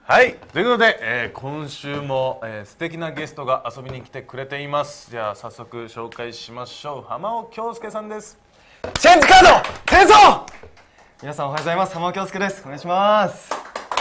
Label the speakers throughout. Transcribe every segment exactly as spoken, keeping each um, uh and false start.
Speaker 1: はい、ということで、えー、今週も、えー、素敵なゲストが遊びに来てくれています。じゃあ早速紹介しましょう。浜尾恭介さんです。
Speaker 2: チェンジカード転送。皆さんおはようございます。浜尾恭介です。お願いします。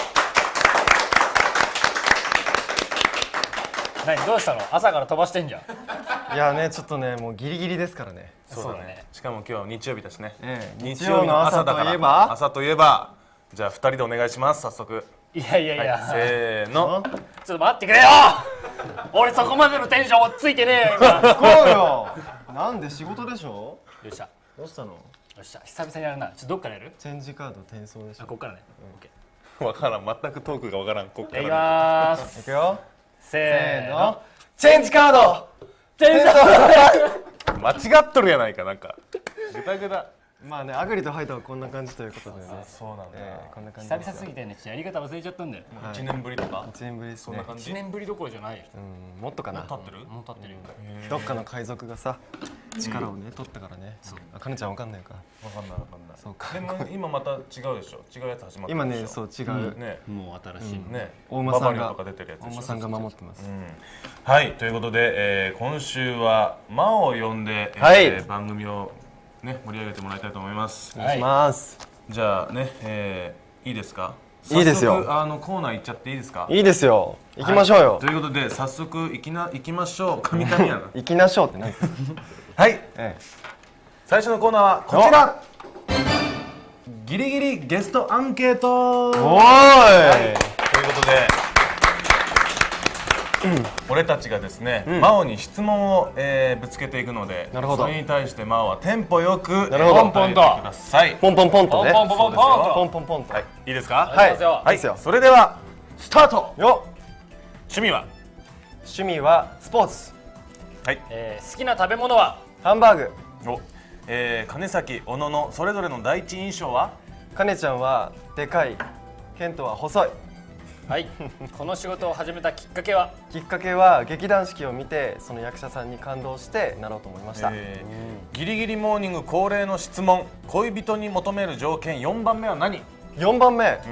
Speaker 3: 何どうしたの？朝から飛ばしてんじゃん。
Speaker 2: いやね、ちょっとね、もうギリギリですからね。
Speaker 1: そうだね。しかも今日日曜日だしね。
Speaker 2: ええ、
Speaker 1: 日曜の朝だから。
Speaker 2: 日曜の朝といえば
Speaker 1: 朝といえば、じゃあふたりでお願いします。早速。
Speaker 3: いやいやいや、
Speaker 1: はい、せーの。
Speaker 3: ちょっと待ってくれよ。俺そこまでのテンションついてねえよ今。
Speaker 2: 行こうよ。なんで仕事でしょ。
Speaker 3: よっしゃ。
Speaker 2: どうしたの？
Speaker 3: よっしゃ、久々にやるな。ちょっとどっからやる？
Speaker 2: チェンジカード転送でし
Speaker 3: あ、
Speaker 2: ょ。
Speaker 3: こっからね。オッケ
Speaker 1: わからん、全くトークがわからん。こっか
Speaker 3: ー。いき
Speaker 1: ら。
Speaker 3: まーす。
Speaker 2: いくよ。
Speaker 3: せーの。
Speaker 2: チェンジカード
Speaker 3: 転送。
Speaker 1: 間違っとるやないか、なんか。ぐだぐだ。
Speaker 2: まあね、アグリとハイドはこんな感じということでね。
Speaker 1: そうなんだ。
Speaker 2: ええ、こんな感じ。
Speaker 3: 久々すぎてね、ちょっとやり方忘れちゃったんだよ。
Speaker 1: 一年ぶりとか。
Speaker 2: いちねんぶりですね。
Speaker 1: そんな感じ。
Speaker 3: 一年ぶりどころじゃないよ。
Speaker 2: うん、もっとかな。
Speaker 1: 立ってる？
Speaker 3: もう経ってるよ。
Speaker 2: どっかの海賊がさ、力をね取ったからね。あかねちゃんわかんないか。
Speaker 1: わかんないわかんない。
Speaker 2: そうか。
Speaker 1: でも今また違うでしょ。違うやつ始まってるでしょ。
Speaker 2: 今ね、そう違う。
Speaker 1: ね。
Speaker 3: もう新しいの。
Speaker 1: ね。
Speaker 2: 大間さんが
Speaker 1: ババリオとか出てるやつでしょ。
Speaker 2: 大間さんが守ってます。
Speaker 1: うん、はい、ということで、えー、今週はマオを呼んで、えー
Speaker 2: はい
Speaker 1: 番組を、ね、盛り上げてもらいたいと思います。
Speaker 2: お願いします。
Speaker 1: じゃあね、えー、いいですか？
Speaker 2: いいですよ。
Speaker 1: 早速あのコーナー行っちゃっていいですか？
Speaker 2: いいですよ。行きましょうよ。
Speaker 1: はい、ということで早速行きな行きましょう。神々やな。
Speaker 2: 行きなしょうって何ですか？
Speaker 1: はい、
Speaker 2: ええ、
Speaker 1: 最初のコーナーはこちら。ギリギリゲストアンケート。
Speaker 2: おーい。
Speaker 1: ということで。俺たちがですね、
Speaker 2: うん、
Speaker 1: マオに質問を、えー、ぶつけていくので、
Speaker 2: なるほど。
Speaker 1: それに対してマオはテンポよく
Speaker 2: なるほど、
Speaker 1: ポンポンとください。
Speaker 2: ポンポンポンとね。
Speaker 3: ポンポンポンポンと。
Speaker 2: ポンポンポンと。
Speaker 1: はい、いいですか？
Speaker 2: はい。
Speaker 3: はい
Speaker 2: ですよ。
Speaker 1: それではスタート。
Speaker 2: よ。
Speaker 1: 趣味は？
Speaker 2: 趣味はスポーツ。
Speaker 1: はい。
Speaker 3: えー、好きな食べ物は？
Speaker 2: ハンバーグ。
Speaker 1: お、えー、金崎、小野のそれぞれの第一印象は？
Speaker 2: かねちゃんはでかい、ケントは細い。
Speaker 3: はい。この仕事を始めたきっかけは？
Speaker 2: きっかけは劇団四季を見て、その役者さんに感動してなろうと思いました。
Speaker 1: えー、ギリギリモーニング恒例の質問。恋人に求める条件よんばんめは何？
Speaker 2: よんばんめ。
Speaker 1: うん。
Speaker 2: うーん。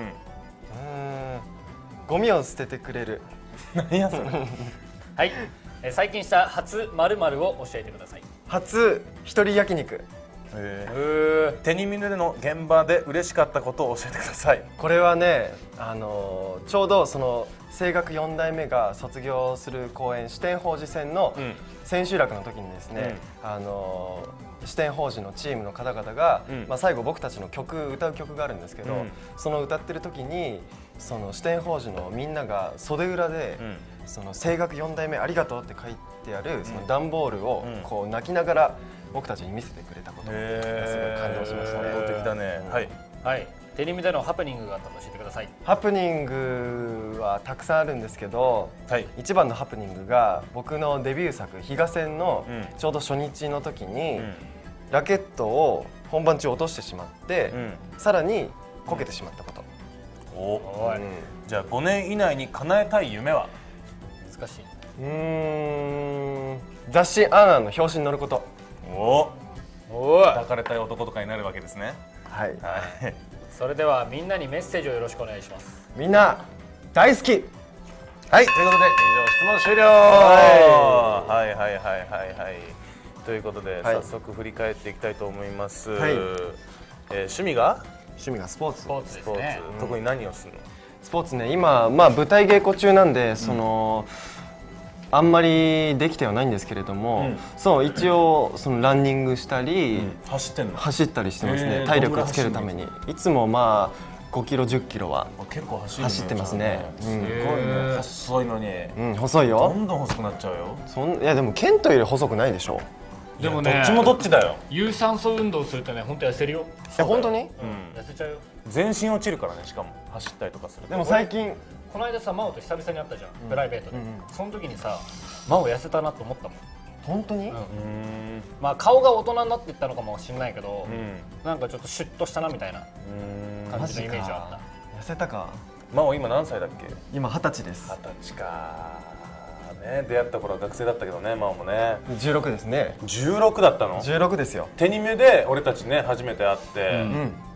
Speaker 2: ゴミを捨ててくれる。
Speaker 1: 何やそれ。
Speaker 3: はい。えー、最近した初〇〇を教えてください。
Speaker 2: 初一人焼肉。
Speaker 1: え
Speaker 3: う
Speaker 1: ー、手に見るの現場で嬉しかったことを教えてください。
Speaker 2: これはね、あのー、ちょうどその声楽よん代目が卒業する公演四天王寺戦の千秋楽の時にですね、うん、あのー、四天王寺のチームの方々が、うん、まあ最後僕たちの曲歌う曲があるんですけど、うん、その歌ってる時にその四天王寺のみんなが袖裏で、うん、その声楽よん代目ありがとうって書いてあるその段ボールをこう泣きながら僕たちに見せてくれたことがすごい感動しましたね。
Speaker 1: 感動的だね。はい。
Speaker 3: はい。テレビでのハプニングがあったと教えてください。
Speaker 2: ハプニングはたくさんあるんですけど、はい、一番のハプニングが僕のデビュー作「比嘉戦」のちょうど初日の時に、うん、ラケットを本番中落としてしまって、うん、さらにこけてしまったこと。
Speaker 1: うん、おお、うん、じゃあごねん以内に叶えたい夢は？
Speaker 3: 難しい。
Speaker 2: うーん、雑誌「アンアン」の表紙に載ること。
Speaker 1: おお、抱かれたい男とかになるわけですね。
Speaker 2: はい、
Speaker 1: はい、
Speaker 3: それではみんなにメッセージをよろしくお願いします。
Speaker 2: みんな大好き。
Speaker 1: はい、ということで以上質問終了。はいはいはいはいはいはいということで、はい、早速振り返っていきたいと思います。はい、えー、趣味が
Speaker 2: 趣味がスポーツ。
Speaker 3: スポーツですね。
Speaker 1: うん、特に何をするの？
Speaker 2: スポーツね、今まあ舞台稽古中なんで、うん、そのあんまりできてはないんですけれども、うん、そう一応そのランニングしたり、うん、
Speaker 1: 走ってんの？
Speaker 2: 走ったりしてますね。体力をつけるためにいつもまあごキロじゅっキロは
Speaker 1: 結構走る、ね、
Speaker 2: 走ってますね。
Speaker 1: すごいね。細いのに。
Speaker 2: うん、細いよ。
Speaker 1: どんどん細くなっちゃうよ。
Speaker 2: そんいやでもケントより細くないでしょ。
Speaker 3: でもね、
Speaker 1: どっちもどっちだよ。
Speaker 3: 有酸素運動するとね、本当痩せるよ。
Speaker 2: え、本当に？うん、
Speaker 3: 痩せちゃうよ。
Speaker 1: 全身落ちるからね、しかも走ったりとかすると。
Speaker 2: でも最近
Speaker 3: この間さ、マオと久々に会ったじゃん、プライベートで。その時にさ、マオ痩せたなと思ったもん。
Speaker 2: 本当に？
Speaker 3: うん、まあ顔が大人になっていったのかもしれないけど、なんかちょっとシュッとしたなみたいな感じのイメージあった。
Speaker 2: 痩せたか。
Speaker 1: マオ今何歳だっけ？
Speaker 2: 今二十歳です。
Speaker 1: 二十歳か。ね、出会った頃は学生だったけどね、マオもね。
Speaker 2: じゅうろくですね。
Speaker 1: じゅうろくだったの？
Speaker 2: じゅうろくですよ。
Speaker 1: 手に目で俺たちね初めて会って、うん、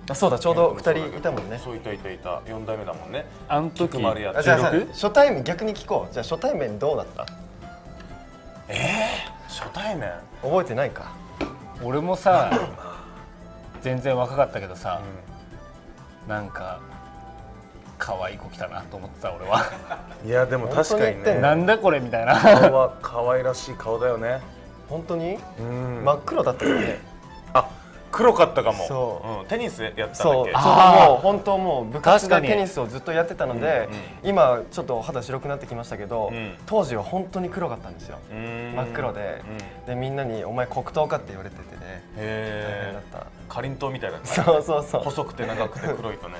Speaker 2: あ、そうだ、ちょうどふたりいたもんね。
Speaker 1: そういたいたいた、よん代目だもんね。
Speaker 3: あの時
Speaker 1: 丸や
Speaker 2: あ、じゃあさ、初対面逆に聞こう。じゃあ初対面どうだった？
Speaker 1: えー、初対面
Speaker 2: 覚えてないか。
Speaker 3: 俺もさ全然若かったけどさ、うん、なんか可愛い子来たなと思ってた俺は。
Speaker 1: いやでも確かにね、
Speaker 3: なんだこれみたいな。
Speaker 1: 顔は可愛らしい顔だよね。
Speaker 2: 本当に？
Speaker 1: うん、
Speaker 2: 真っ黒だったよね。
Speaker 1: あ、黒かったかも。
Speaker 2: そう、
Speaker 1: うん、テニスやってたんだっけ。
Speaker 2: そう、ちょっともう本当もう部活でテニスをずっとやってたので、
Speaker 1: うん、
Speaker 2: 今ちょっと肌白くなってきましたけど、
Speaker 1: うん、
Speaker 2: 当時は本当に黒かったんですよ。真っ黒で、うん、でみんなにお前黒糖かって言われててね。
Speaker 1: へえ。
Speaker 2: 大変だった。
Speaker 1: かりんとうみたいだった。
Speaker 2: そうそうそう。
Speaker 1: 細くて長くて黒いとね。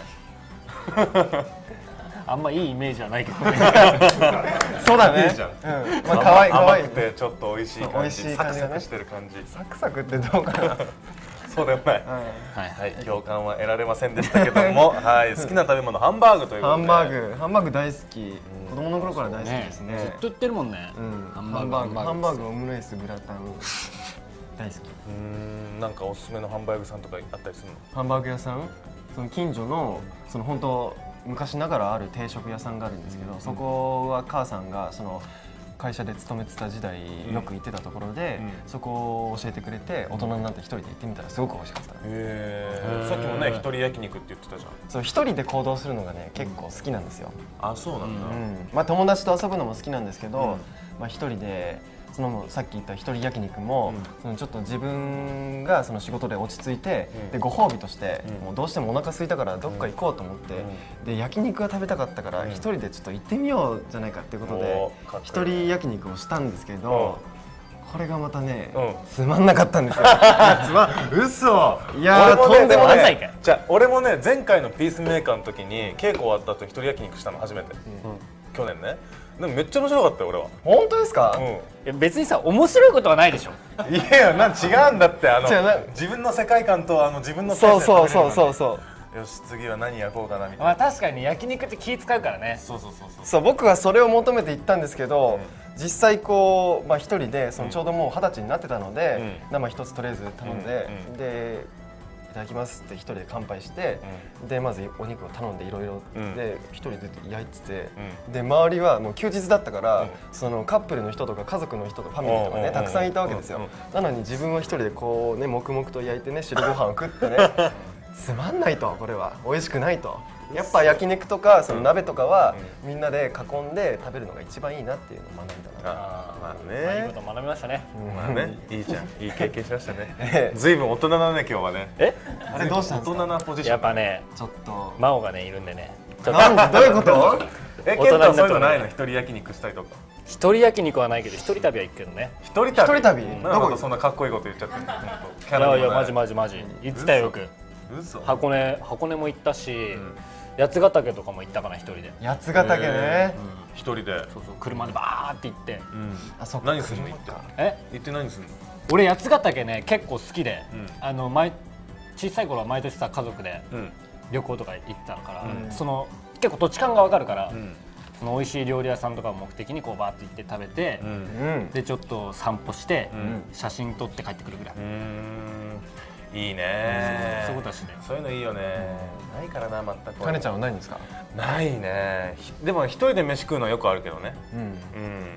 Speaker 3: あんまいいイメージはないけどね。
Speaker 2: そうだね。
Speaker 1: いいじゃん。
Speaker 2: うん。まあ可愛い可愛い。
Speaker 1: 甘くてちょっと美味しい感じ。
Speaker 2: 美味しい感じがね。
Speaker 1: サクサクしてる感じ。
Speaker 2: サクサクってどうかな。
Speaker 1: そうでもない。
Speaker 3: はい
Speaker 1: はい、共感は得られませんでしたけども、はい、好きな食べ物ハンバーグということで。
Speaker 2: ハンバーグ、ハンバーグ大好き。子供の頃から大好きですね。
Speaker 3: ずっと言ってるもんね。
Speaker 2: うん。ハンバーグ、ハンバーグ、オムライス、グラタン大好き。
Speaker 1: うん、なんかおすすめのハンバーグさんとかあったりするの？
Speaker 2: ハンバーグ屋さん？その近所のその本当昔ながらある定食屋さんがあるんですけど、そこは母さんがその会社で勤めてた時代よく行ってたところで、そこを教えてくれて、大人になって一人で行ってみたらすごく美味しかった。へ
Speaker 1: え。さっきもね、一人焼肉って言ってたじゃん。
Speaker 2: そう、一人で行動するのがね結構好きなんですよ。
Speaker 1: あ、そうなんだ。
Speaker 2: まあ友達と遊ぶのも好きなんですけど、まあ一人でそのさっき言った一人焼肉も、そのちょっと自分がその仕事で落ち着いて、でご褒美としてもうどうしてもお腹空いたからどっか行こうと思って、で焼肉が食べたかったから一人でちょっと行ってみようじゃないかっていうことで一人焼肉をしたんですけど、これがまたねつまんなかったんですよ。つま嘘。いやーとんでもない。
Speaker 1: じゃあ俺もね、前回のピースメーカーの時に稽古終わった後一人焼肉したの初めて。去年ね。でもめっちゃ面白かったよ俺は。
Speaker 2: 本当ですか？
Speaker 3: うん。別にさ面白いことはないでしょ。
Speaker 1: いやいや、なん違うんだって、あの自分の世界観とあの自分の
Speaker 2: そうそうそうそうそう。
Speaker 1: よし次は何焼こうかなみたいな。
Speaker 3: まあ確かに焼肉って気使うからね。
Speaker 1: そうそうそうそう。
Speaker 2: そう、僕はそれを求めて行ったんですけど、実際こうまあ一人でそのちょうどもう二十歳になってたので、生一つとりあえず頼んで、でいただきますって一人で乾杯して、でまずお肉を頼んでいろいろで一人で焼いてて、で周りはもう休日だったから、そのカップルの人とか家族の人とかファミリーとかねたくさんいたわけですよ。なのに自分は一人でこうね黙々と焼いてね汁ご飯を食ってねつまんないと、これは美味しくないと。やっぱ焼肉とかその鍋とかはみんなで囲んで食べるのが一番いいなっていうのを学んだな。
Speaker 1: まあ
Speaker 3: いい
Speaker 1: ね、
Speaker 3: こと学びましたね。
Speaker 1: まあね、いいじゃん、いい経験しましたね。ずいぶん大人だね今日はね。
Speaker 3: え、
Speaker 2: あれどうしたんですか？
Speaker 1: 大人なポジション。
Speaker 3: やっぱね、
Speaker 2: ちょっと
Speaker 3: 真央がねいるんでね。
Speaker 2: なんでどういうこと？
Speaker 1: え、ケンタはそういうのないの？一人焼肉したりとか。
Speaker 3: 一人焼肉はないけど一人旅は行くけどね。
Speaker 1: 一人旅。
Speaker 2: 一人旅。
Speaker 1: なんかそんなかっこいいこと言っちゃってる。
Speaker 3: いやいやマジマジマジ。行ってたよよく。箱根箱根も行ったし、八ヶ岳とかも行ったかな一人で。
Speaker 2: 八ヶ岳ね。
Speaker 1: 一人で。
Speaker 3: そうそう、車でバーって行って。
Speaker 2: あ、そっか。
Speaker 1: 何するの行って？
Speaker 3: え？
Speaker 1: 行って何するの？
Speaker 3: 俺八ヶ岳ね結構好きで、あの毎小さい頃は毎年さ家族で旅行とか行ってたから、その結構土地勘がわかるから。その美味しい料理屋さんとかを目的にこうバーって行って食べて、でちょっと散歩して写真撮って帰ってくるぐらい。
Speaker 1: いいね。
Speaker 3: そういうことはしね。
Speaker 1: そういうのいいよね。ないからな全く。
Speaker 2: かねちゃんはないんですか？
Speaker 1: ないね。でも一人で飯食うのはよくあるけどね。うん。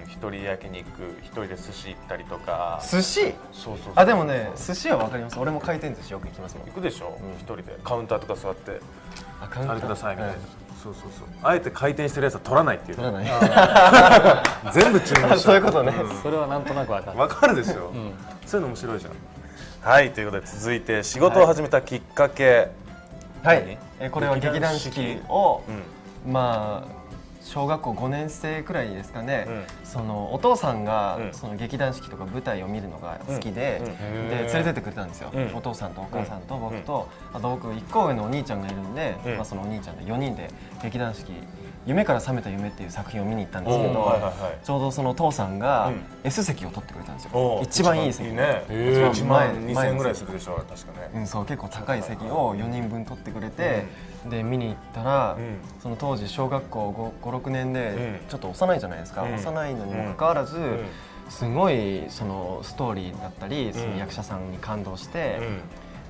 Speaker 1: 一人焼肉、一人で寿司行ったりとか。
Speaker 2: 寿司？
Speaker 1: そうそう。
Speaker 2: あ、でもね寿司はわかります。俺も回転寿司よく行きますもん。
Speaker 1: 行くでしょ。一人でカウンターとか座って。
Speaker 2: あ、カウンター。
Speaker 1: あれくださいみたいな。そうそうそう。あえて回転してるやつは取らないっていう。
Speaker 2: 取らない。
Speaker 1: 全部注文した。
Speaker 2: そういうことね。
Speaker 3: それはなんとなくわかる。
Speaker 1: わかるでしょ。そういうの面白いじゃん。はい、ということで続いて仕事を始めたきっかけ。
Speaker 2: はい、えこれは劇団四季を、まあ小学校ごねん生くらいですかね、そのお父さんがその劇団四季とか舞台を見るのが好きで、で連れてってくれたんですよ。お父さんとお母さんと僕と、あと僕いっこ上のお兄ちゃんがいるんで、まあそのお兄ちゃんでよにんで劇団四季夢から覚めた夢っていう作品を見に行ったんですけど、ちょうどそのお父さんが S 席を取ってくれたんですよ。一番いい席ね。
Speaker 1: いちまんにせんえんぐらいするでしょ確かね。
Speaker 2: うん、そう結構高い席をよにんぶん取ってくれて、で見に行ったら、その当時小学校ごろくねんでちょっと幼いじゃないですか。幼いのにもかかわらずすごいそのストーリーだったりその役者さんに感動して、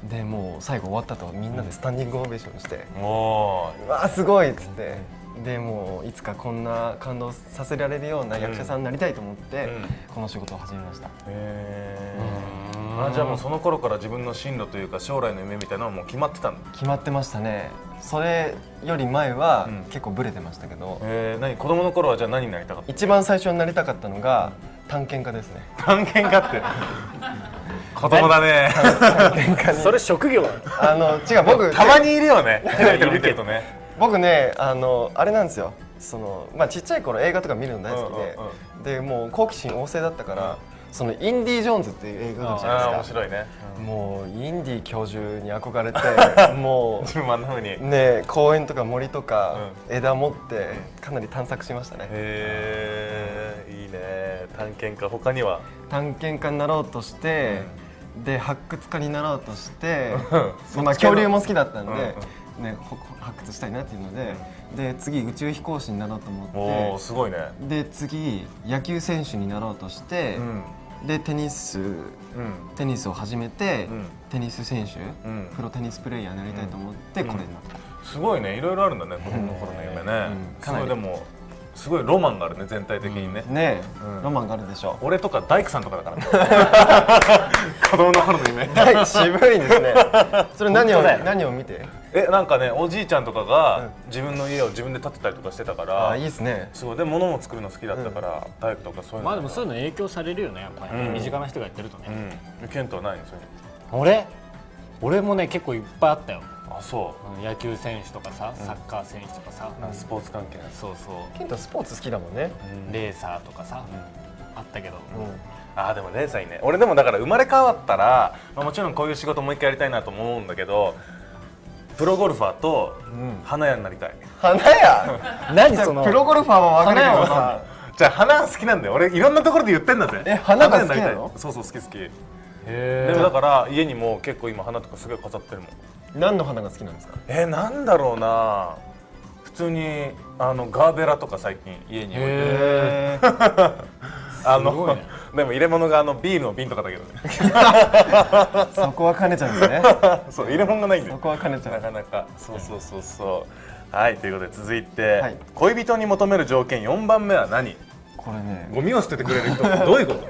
Speaker 2: でもう最後終わったとみんなでスタンディングオベーションして、
Speaker 1: お
Speaker 2: うわーすごいっつって、でもういつかこんな感動させられるような役者さんになりたいと思って、この仕事を始めました。
Speaker 1: へー。あ、じゃあもうその頃から自分の進路というか将来の夢みたいなのはもう決まってたんだ。
Speaker 2: 決まってましたね。それより前は結構ブレてましたけど、
Speaker 1: えー、何子供の頃はじゃあ何になりたかった？
Speaker 2: 一番最初になりたかったのが探検家ですね。
Speaker 1: 探検家って子供だね。
Speaker 2: 探検家に
Speaker 3: それ職業なの？
Speaker 2: あの違う、僕
Speaker 1: たまにいるよね、テレビで見てるとね。
Speaker 2: 僕ね、あのあれなんですよ、その、まあ、ちっちゃい頃映画とか見るの大好きで、うん、でもう好奇心旺盛だったから、うん、そのインディ・ジョーンズっていう映画があるじゃないですか。
Speaker 1: 面白いね、
Speaker 2: うん、もうインディ教授に憧れてもう
Speaker 1: 自分もあんな風に
Speaker 2: ね、公園とか森とか枝持ってかなり探索しましたね。
Speaker 1: へえ、いいね。探検家、他には？
Speaker 2: 探検家になろうとして、うん、で発掘家になろうとしてまあ恐竜も好きだったんで、うんうんね、発掘したいなっていうので、うん、で次宇宙飛行士になろうと思って、
Speaker 1: おーすごいね。で
Speaker 2: 次野球選手になろうとして、うん、でテニス、うん、テニスを始めて、うん、テニス選手、うん、プロテニスプレーヤーになりたいと思って、うん、これになった。
Speaker 1: すごいね、いろいろあるんだね、子供の頃の夢ね。すごい、でもすごいロマンがあるね、全体的にね。
Speaker 2: うん、ね、うん、ロマンがあるでしょう。
Speaker 1: 俺とか大工さんとかだから子供の頃の夢
Speaker 2: 渋いですね。それ何を何を見て？
Speaker 1: え、なんかね、おじいちゃんとかが自分の家を自分で建てたりとかしてたから、
Speaker 2: あ、いいですね。
Speaker 1: すごい、で物も作るの好きだったから、うん、大工とかそういうの。
Speaker 3: まあでもそういうの影響されるよね、やっぱり、うん、身近な人がやってるとね。
Speaker 1: うん、ケントはないの？そういう
Speaker 3: の俺俺もね結構いっぱいあったよ。
Speaker 1: あ、そう。
Speaker 3: 野球選手とかさ、サッカー選手とかさ、
Speaker 1: うん、スポーツ関係。
Speaker 3: そうそう。
Speaker 2: ケントスポーツ好きだもんね。
Speaker 3: うん、レーサーとかさ、うん、あったけど。
Speaker 1: うん、あ、でもレーサーいいね。俺でもだから生まれ変わったら、まあ、もちろんこういう仕事もう一回やりたいなと思うんだけど、プロゴルファーと花屋になりたい。
Speaker 2: 花屋？
Speaker 3: 何その？
Speaker 2: プロゴルファーは分かるけどさ。
Speaker 1: じゃあ花好きなんだよ。俺いろんなところで言ってんだぜ。
Speaker 2: え、花が好きなの？
Speaker 1: そうそう、好き好き。へえ。でもだから家にも結構今花とかすごい飾ってるもん。
Speaker 2: 何の花が好きなんですか？
Speaker 1: えー、なんだろうな。普通にあのガーベラとか最近家に置いてる。あのでも入れ物があのビールの瓶とかだけどね。
Speaker 2: そこは兼ねちゃうんですね。
Speaker 1: そう、入れ物がないんで。
Speaker 2: そこは兼ねちゃう。
Speaker 1: なかなか。そうそうそうそう。はい、ということで続いて、はい、恋人に求める条件よんばんめは何？
Speaker 2: これね、
Speaker 1: ゴミを捨ててくれる人ってどういうこと？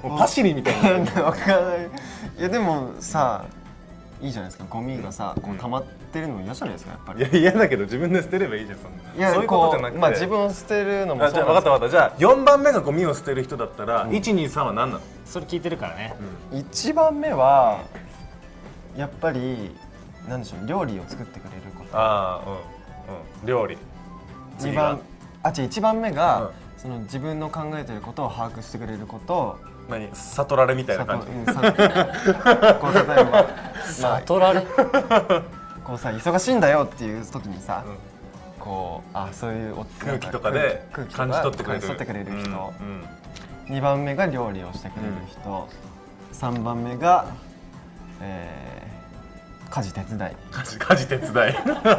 Speaker 1: もうパシリみたいな。
Speaker 2: わからない。いやでもさ、いいじゃないですか。ゴミがさ、こう溜まってるの嫌じゃないですか、やっぱり。
Speaker 1: いや、嫌だけど自分で捨てればいいじゃん、そんな。いや、そういうことじゃなくて、
Speaker 2: まあ自分を捨てるのもそうなんです。
Speaker 1: じゃあ分かった分かった。じゃあよんばんめがゴミを捨てる人だったら、いちにさんは何なの？
Speaker 3: それ聞いてるからね。
Speaker 2: いちばんめはやっぱりなんでしょう、料理を作ってくれること。
Speaker 1: ああ、うんうん、料理。
Speaker 2: にばん、あ、違う、いちばんめが、うん、その自分の考えていることを把握してくれること。
Speaker 1: 何、悟られみたいな感じ。
Speaker 2: うん、こう例えば、
Speaker 3: 悟られ。
Speaker 2: こうさ、忙しいんだよっていう時にさ、うん、こう、あ、そういう
Speaker 1: 空気とかで感じ取ってくれる、
Speaker 2: 感じ取ってくれる人。うんうん、にばんめが料理をしてくれる人。うん、さんばんめが、えー、家事手伝い。
Speaker 1: 家事、家事手伝い。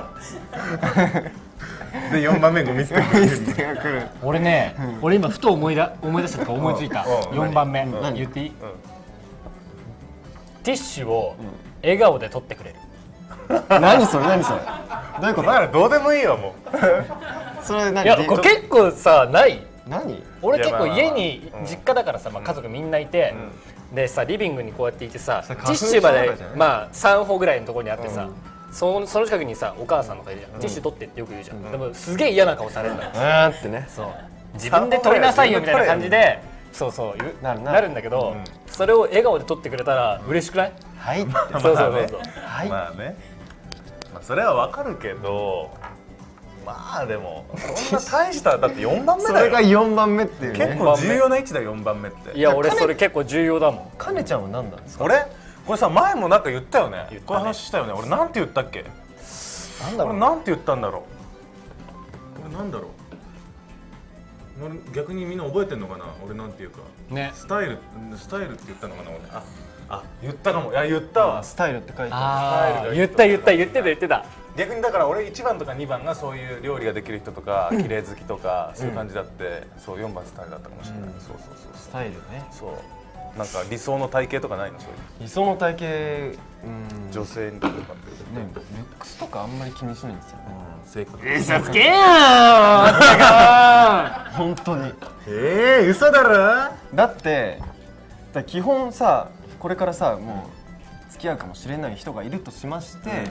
Speaker 1: でよんばんめゴミ捨てが来る。
Speaker 3: 俺ね、うん、俺今ふと思いだ思い出したとか思いついた。よんばんめ、うん、言っていい？うん、ティッシュを笑顔で取ってくれる。
Speaker 2: 何それ、何それ。どういうこと？
Speaker 1: だからどうでもいいわも
Speaker 2: う。それ何？
Speaker 3: いや、これ結構さ、ない？
Speaker 2: 何？
Speaker 3: 俺結構家に実家だからさ、まあ家族みんないて、うん、でさリビングにこうやっていてさ、ティッシュまでまあさんほぐらいのところにあってさ。うん、そのその近くにさお母さんとかいるじゃん、うん、ティッシュ取ってってよく言うじゃん、うん、でもすげえ嫌な顔されるんだよ。
Speaker 2: あーってね。
Speaker 3: そう、自分で取りなさいよみたいな感じで、そうそう言う な, なるんだけど、うん、それを笑顔で取ってくれたら嬉しくない？
Speaker 2: はいって。
Speaker 3: そうそうそうそう。
Speaker 2: はい。
Speaker 1: まあね、まあそれはわかるけど、まあでもそんな大しただってよんばんめだよ。
Speaker 2: それがよんばんめっていうね。
Speaker 1: 結構重要な位置だよよんばんめって。
Speaker 3: いや俺それ結構重要だもん。
Speaker 2: かねちゃんは何なんですか？
Speaker 1: 俺これさ前もなんか言ったよね。こういう話したよね。俺なんて言ったっけ？なんだろう。俺なんて言ったんだろう。俺なんだろう。俺逆にみんな覚えてんのかな。俺なんていうか。
Speaker 3: ね。
Speaker 1: スタイルスタイルって言ったのかな俺。ああ言ったかも。いや言ったわ。
Speaker 2: スタイルって書いて
Speaker 3: ある。言った言った言ってた言ってた。
Speaker 1: 逆にだから俺いちばんとかにばんがそういう料理ができる人とか綺麗好きとかそういう感じだって、そうよんばんスタイルだったかもしれない。そうそうそう。
Speaker 2: スタイルね。
Speaker 1: そう。 なんか理想の体型とかないの？そういう
Speaker 2: 理想の体型、うん、
Speaker 1: 女性とかって
Speaker 2: ね、ルックスとかあんまり気にしないんですよね。
Speaker 1: 性格。
Speaker 3: 嘘つけよー
Speaker 2: 本当に。
Speaker 1: ええー、嘘だろ。
Speaker 2: だってだ基本さ、これからさもう付き合うかもしれない人がいるとしまして、うんうん、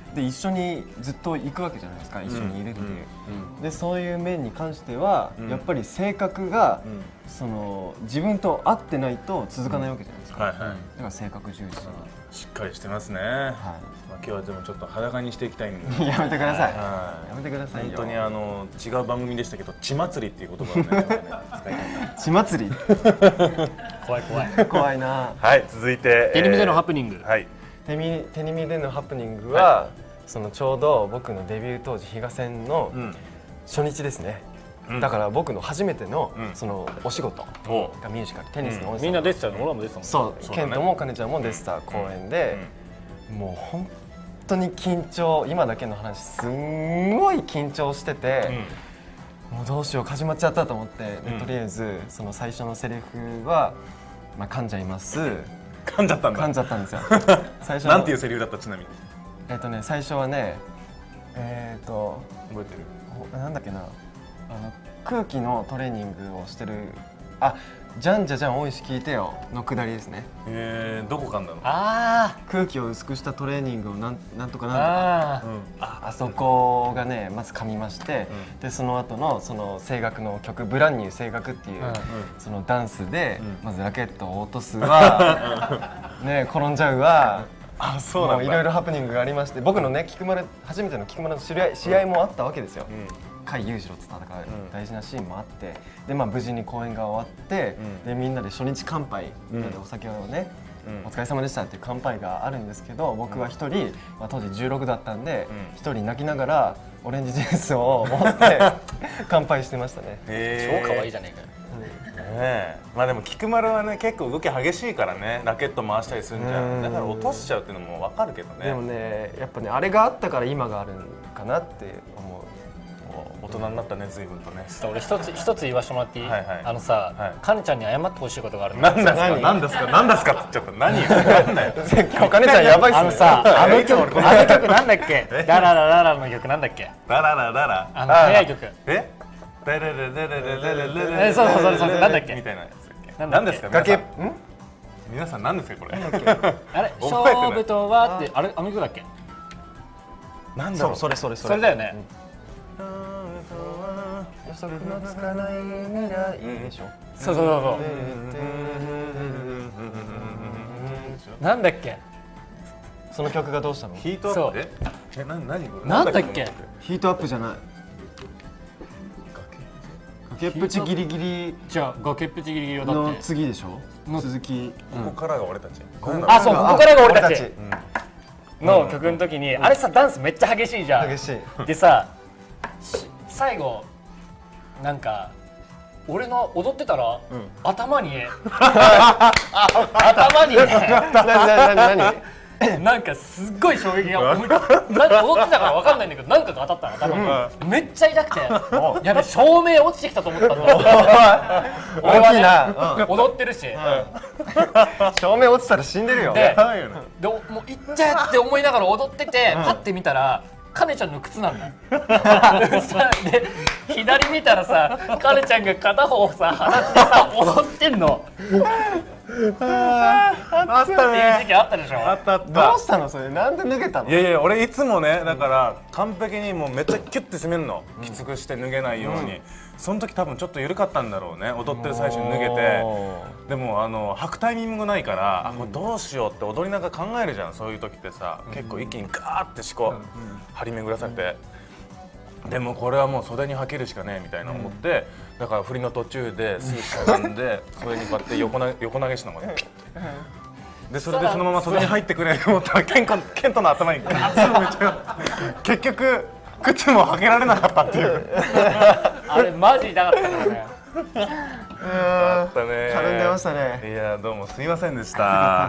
Speaker 2: で一緒にずっと行くわけじゃないですか、一緒にいるっていう、うんうん、でそういう面に関しては、うん、やっぱり性格が、うん、その自分と合ってないと続かないわけじゃないですか、うんはいはい、だから性格重視、
Speaker 1: しっかりしてますね、はい、まあ、今日はでもちょっと裸にしていきたいんで
Speaker 2: やめてください、
Speaker 1: はい、
Speaker 2: やめてくださいよ。
Speaker 1: 本当にあの違う番組でしたけど、血祭りっていう言葉をね使いたい
Speaker 2: 血祭り
Speaker 3: 怖い怖い
Speaker 2: 怖いな。
Speaker 1: はい、続いて
Speaker 3: 手にみでのハプニング、
Speaker 1: はい、
Speaker 2: 手に手にみでのハプニングは、はい、そのちょうど僕のデビュー当時比嘉戦の初日ですね、うん、だから僕の初めての、うん、そのお仕事がミュージカル、テニスの、
Speaker 3: うん、みんな出てたの？俺らも出てたもん。
Speaker 2: そう、ケントもかねちゃんも出てた公演で、もう本当に緊張、今だけの話すんごい緊張してて、うん、もうどうしよう始まっちゃったと思って、うん、とりあえずその最初のセリフは、まあ、噛んじゃいます
Speaker 1: 噛んじゃったんだ。
Speaker 2: 噛んじゃったんですよ最初
Speaker 1: なんていうセリフだった？ちなみに
Speaker 2: えっとね最初はねえっ、ー、と
Speaker 1: 覚えてる？
Speaker 2: なんだっけな、あの空気のトレーニングをしてる、あ、じゃんじゃじゃんおいし聞いてよのくだりですね。
Speaker 1: えー、どこ噛んだの？
Speaker 2: あー、空気を薄くしたトレーニングをなんなんとかなんとか、あ、うん、あそこがねまず噛みまして、うん、でその後のその声楽の曲「ブランニュー声楽」っていう、うん、そのダンスで、うん、まずラケットを落とすわね、転んじゃうわ、
Speaker 1: あ、そうなんだ。
Speaker 2: いろいろハプニングがありまして、僕のね菊丸初めての菊丸の試合、試合もあったわけですよ、うん、甲斐裕次郎と戦う大事なシーンもあって、で、まあ、無事に公演が終わって、うん、でみんなで初日乾杯、みんなでお酒をね、うん、お疲れ様でしたっていう乾杯があるんですけど、僕は一人、まあ、当時じゅうろくだったんで一、うん、人泣きながらオレンジジュースを持って乾杯してましたね。
Speaker 3: 超可愛いじゃねえかよ。
Speaker 1: ね、まあでも菊丸はね結構動き激しいからね、ラケット回したりするんじゃん、だから落としちゃうっていうのも分かるけどね。
Speaker 2: でもね、やっぱねあれがあったから今があるんかなって思う。
Speaker 1: 大人になったね、随分とね。
Speaker 3: 俺一つ一つ言わせてもらっていい？はいはい、あのさ、はい、かねちゃんに謝ってほしいことがあるん
Speaker 1: だ。何ですか？何ですか？何ですかって言っちゃった。何？分かんない。
Speaker 2: 今日かねちゃんやばいっすね。
Speaker 3: あのさ、あの曲、あの曲なんだっけ？ダララララの曲なんだっけ？
Speaker 1: ダララララ。
Speaker 3: あの早い曲。
Speaker 1: え？ダララララララララ。
Speaker 3: え、そうそうそうそう、なんだっけ？
Speaker 1: みたいなやつだっけ？何ですか？
Speaker 2: 崖。ん？
Speaker 1: 皆さん何ですかこれ？
Speaker 3: あれ？勝負とはってあれあの曲だっけ？
Speaker 1: なんだろう？
Speaker 2: それそれそ
Speaker 3: れ。それだよね。
Speaker 2: 予測のつかない未来でしょ。
Speaker 3: そうそうそうそう。なんだっけ？
Speaker 2: その曲がどうしたの？
Speaker 1: ヒートアップ。え、な何これ？
Speaker 3: なんだっけ？
Speaker 2: ヒートアップじゃない。崖っぷちギリギリ。
Speaker 3: じゃあ崖っぷちギリギリだって。
Speaker 2: の次でしょ？続き。
Speaker 1: ここからが俺たち。
Speaker 3: あ、そう、ここからが俺たちの曲の時に、あれさダンスめっちゃ激しいじゃん。
Speaker 2: 激しい。
Speaker 3: でさ、最後なんか俺の踊ってたら、うん、頭に頭にねなんかすっごい衝撃がなんか踊ってたから分かんないんだけど、なんかが当たったの頭に、うん、めっちゃ痛くてやべ、照明落ちてきたと思ったんだ俺はね、うん、踊ってるし、うん、
Speaker 2: 照明落ちたら死んでるよ。
Speaker 3: で、でもういっちゃって思いながら踊ってて、うん、パッて見たらかねちゃんの靴なんだで左見たらさ、かねちゃんが片方さ離してさ踊ってんのあったっていう時期あったでしょ。
Speaker 1: あったあった。
Speaker 2: どうしたのそれ？なんで脱げたの？
Speaker 1: いやいや、俺いつもね、だから完璧にもうめっちゃキュッて締めるの、うん、きつくして脱げないように、うん、その時多分ちょっと緩かったんだろうね、踊ってる最初に脱げて。でもあの履くタイミングがないから、うん、あ、これどうしようって踊りながら考えるじゃん、そういう時ってさ、うん、結構一気にガーって思考、うん、張り巡らされて、うん、でもこれはもう袖に履けるしかねえみたいな思って、うん、だから振りの途中でスーッと並んで袖にこうやって横な横投げしたのがね、ピッてでそれでそのまま袖に入ってくれと思ったらケンコケントの頭にガーッとめちゃ結局靴も履けられなかったっていう
Speaker 3: あれマジ痛かったからね
Speaker 1: あったね。
Speaker 2: たるんでましたね。
Speaker 1: いやどうもすみませんでした。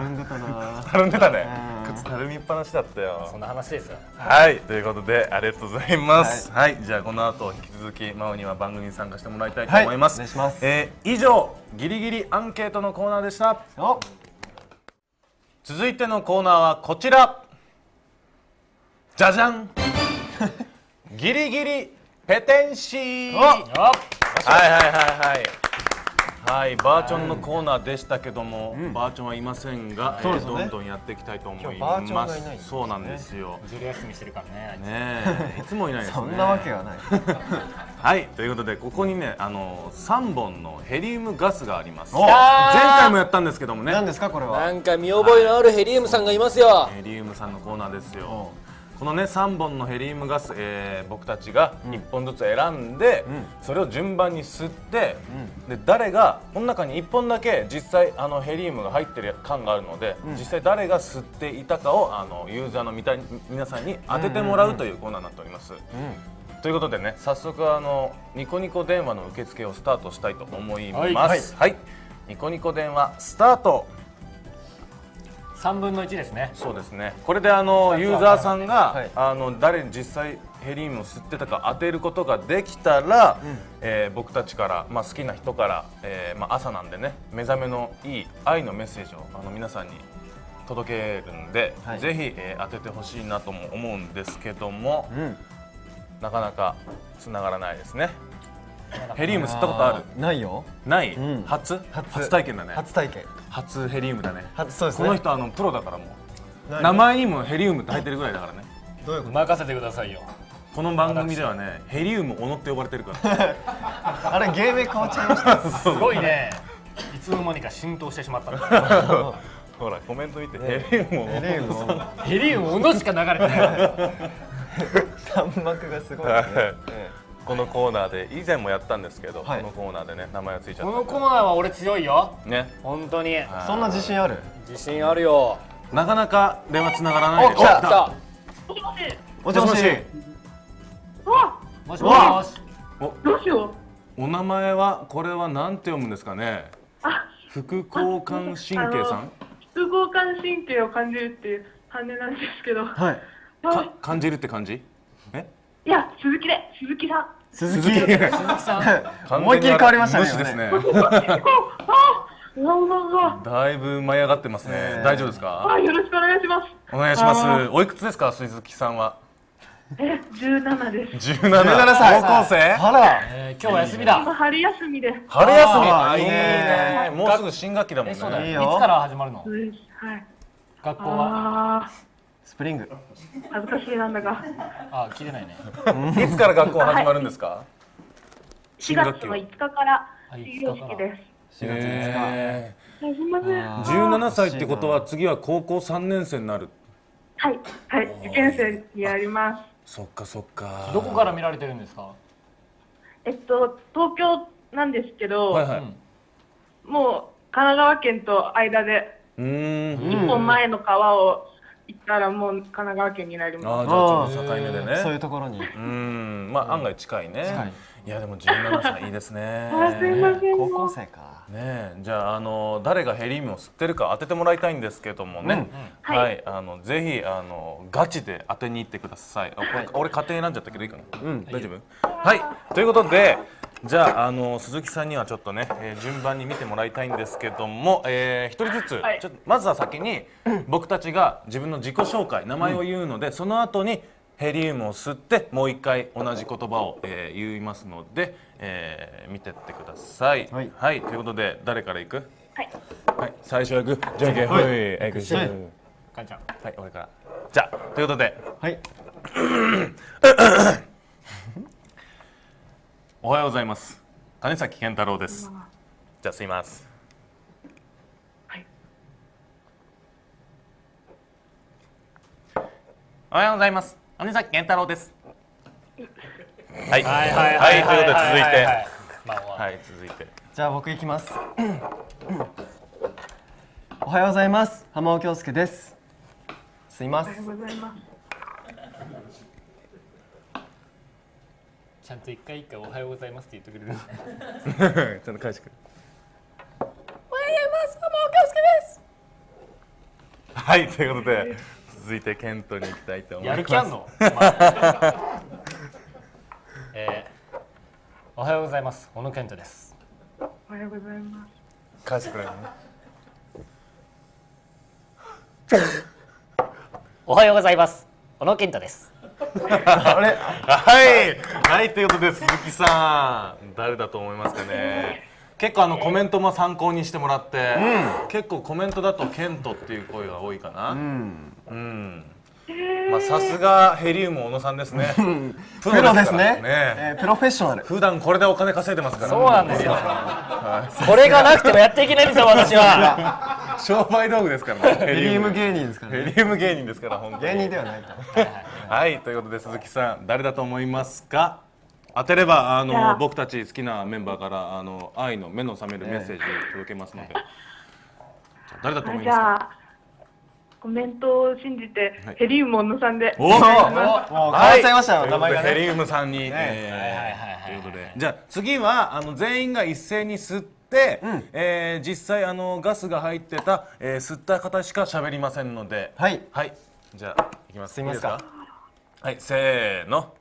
Speaker 2: たるんでたな。
Speaker 1: たるんでたね。靴たるみっぱなしだったよ。
Speaker 3: そんな話ですよ。
Speaker 1: はい、ということでありがとうございます。はい、はい、じゃあこの後引き続き真央には番組に参加してもらいたいと思います。
Speaker 2: はい、お願いします。
Speaker 1: えー、以上ギリギリアンケートのコーナーでした。続いてのコーナーはこちら。じゃじゃん。ギリギリペテンシー。はいはいはいはい。はい、バーチョンのコーナーでしたけども、うん、バーチョンはいませんが、えーね、どんどんやっていきたいと思います。ますね、そうなんですよ。
Speaker 3: ずる休みしてるからね。
Speaker 1: ねえ、いつもいないですね。
Speaker 2: そんなわけはない。
Speaker 1: はい、ということでここにね、あのさんぼんのヘリウムガスがあります。前
Speaker 3: 前
Speaker 1: 回もやったんですけどもね。
Speaker 2: 何ですかこれは。
Speaker 4: なんか見覚えのあるヘリウムさんがいますよ。
Speaker 1: ヘリウムさんのコーナーですよ。このねさんぼんのヘリウムガス、えー、僕たちがいっぽんずつ選んで、うん、それを順番に吸って、うん、で誰がこの中にいっぽんだけ実際あのヘリウムが入ってる缶があるので、うん、実際誰が吸っていたかをあのユーザーのみた皆さんに当ててもらうというコーナーになっております。ということでね、早速あのニコニコ電話の受付をスタートしたいと思います。はい、はい、ニコニコ電話スタート。
Speaker 3: さんぶんのいちですね。
Speaker 1: そうですね。これであのユーザーさんが、はい、あの誰に実際ヘリウムを吸ってたか当てることができたら、うん、えー、僕たちから、まあ、好きな人から、えーまあ、朝なんでね目覚めのいい愛のメッセージをあの皆さんに届けるんで、はい、ぜひ、えー、当ててほしいなとも思うんですけども、うん、なかなか繋がらないですね。ヘリウム吸ったことある？
Speaker 2: ないよ。
Speaker 1: ない？うん、初？初？初体験だね。
Speaker 2: 初体験。
Speaker 1: 初ヘリウムだね。
Speaker 2: 初、そうですね。
Speaker 1: この人あのプロだからもう名前にもヘリウムって入ってるぐらいだからね。
Speaker 3: どういうこと？任せてくださいよ。
Speaker 1: この番組ではねヘリウム小野って呼ばれてるから。
Speaker 2: あれ芸名変わっちゃいました。
Speaker 3: すごいね。いつの間にか浸透してしまった。
Speaker 1: ほらコメント見てヘリウム
Speaker 2: ヘリウム
Speaker 3: ヘリウム小野しか流れてない。
Speaker 2: 弾幕がすごいですね。
Speaker 1: このコーナーで以前もやったんですけど、はい、このコーナーでね名前がついちゃった。
Speaker 3: このコーナーは俺強いよ。
Speaker 1: ね。
Speaker 3: 本当に。
Speaker 2: そんな自信ある？
Speaker 4: 自信あるよ。
Speaker 1: なかなか電話つながらないで。
Speaker 4: お、来た。来た。
Speaker 2: もしもし。もしもし。
Speaker 3: わ。もしもし。
Speaker 5: お、どうしよ
Speaker 1: う。お名前はこれはなんて読むんですかね。
Speaker 5: あ、
Speaker 1: 副交感神経さん。
Speaker 5: 副交感神経を感じるっていう羽なんですけど。
Speaker 1: はい。か感じるって感じ？え？
Speaker 5: いや、鈴木で鈴木さん。
Speaker 2: 鈴木鈴木さん思いっきり変わりましたね。
Speaker 1: 無視ですね。だいぶ舞い上がってますね。大丈夫ですか？
Speaker 5: あ、よろしくお願いします。
Speaker 1: お願いします。おいくつですか、鈴木さんは？
Speaker 5: え、十七です。
Speaker 1: 十七歳。高校生？
Speaker 2: あら、
Speaker 3: 今日は休みだ。
Speaker 5: 今春休みで。
Speaker 1: 春休み。あ、いいね。もうすぐ新学期だもんね。
Speaker 3: そうだ。いつから始まるの？はい。学校は？
Speaker 2: スプリング。
Speaker 5: 恥ずかしいなんだが。
Speaker 3: あ、切れないね。
Speaker 1: いつから学校始まるんですか？
Speaker 5: しがつのいつかから始業式です。
Speaker 2: しがついつか。
Speaker 5: すみません。
Speaker 1: じゅうななさいってことは次は高校さんねんせいになる。
Speaker 5: はいはい、受験生になります。
Speaker 1: そっかそっか。
Speaker 3: どこから見られてるんですか？
Speaker 5: えっと東京なんですけど、
Speaker 1: はいはい、
Speaker 5: もう神奈川県と間で一本前の川を行ったらもう神奈川県になります。
Speaker 1: ああ、じゃあちょっと境目でね。
Speaker 2: そういうところに。
Speaker 1: うん、まあ案外近いね。近い。いやでもじゅうななさいいいですね。
Speaker 5: すいません。
Speaker 2: 高校生か。
Speaker 1: ね、じゃああの誰がヘリウムを吸ってるか当ててもらいたいんですけどもね。うん、はい、あのぜひあのガチで当てに行ってください。あ、これ俺家庭選んじゃったけどいいかな。うん、大丈夫？はい。ということで。じゃあ、あの鈴木さんにはちょっとね、えー、順番に見てもらいたいんですけども、えー、一人ずつ、はい、ちょっとまずは先に僕たちが自分の自己紹介名前を言うので、うん、その後にヘリウムを吸ってもう一回同じ言葉を、えー、言いますので、えー、見てってください。はい、はい、ということで誰からいく？
Speaker 5: はい、
Speaker 1: はい、最初はグーじゃんけんほい、はい、いくしょ。
Speaker 3: かんちゃん、
Speaker 1: はい、俺から。じゃあということで、
Speaker 2: はい。
Speaker 1: おはようございます。金崎健太郎です。じゃあ吸います。
Speaker 5: はい。
Speaker 1: おはようございます。金崎健太郎です。はい。
Speaker 3: はいはい
Speaker 1: はい。ということで続いて、はい、続いて。
Speaker 2: じゃあ僕いきます。おはようございます。浜尾京介です。吸います。
Speaker 5: おはようございます。
Speaker 3: ちゃんと一回一回おはようございますって言ってくれる
Speaker 1: ちゃんと返してくれ。
Speaker 3: おはようございます。もう京介です。
Speaker 1: はいということで続いてケントに行きたいと思います。
Speaker 3: やる気あんの、えー、おはようございます。小野健太です。
Speaker 5: おはようございます。
Speaker 1: 返してくれるね。
Speaker 3: おはようございます。小野健太です。
Speaker 1: あれはいはいということで鈴木さん誰だと思いますかね。結構あのコメントも参考にしてもらって、うん、結構コメントだとケントっていう声が多いかな。うん、うんまあさすがヘリウム小野さんですね。
Speaker 2: プロですね。えー、プロフェッショナル。
Speaker 1: 普段これでお金稼いでますから。
Speaker 3: そうなんですよ。これがなくてもやっていけないんですよ私は。
Speaker 1: 商売道具ですからね。
Speaker 2: ヘリウム芸人ですからね。
Speaker 1: ヘリウム芸人ですから本当に。
Speaker 2: 芸人ではないと。
Speaker 1: はいということで鈴木さん誰だと思いますか。当てればあの僕たち好きなメンバーからあの愛の目の覚めるメッセージ届けますので。じゃあ誰だと思いますか。
Speaker 5: コメントを信じて、はい、ヘリウム小野さんで。
Speaker 1: おお、もう変
Speaker 2: わっちゃいましたよ、名前がね。
Speaker 1: ヘリウムさんに、えー、ということで、じゃあ次はあの全員が一斉に吸って、うん、えー、実際あのガスが入ってた、えー、吸った方しか喋りませんので、はい、はい、じゃあいきます。
Speaker 2: 吸いますか。
Speaker 1: はい、せーの。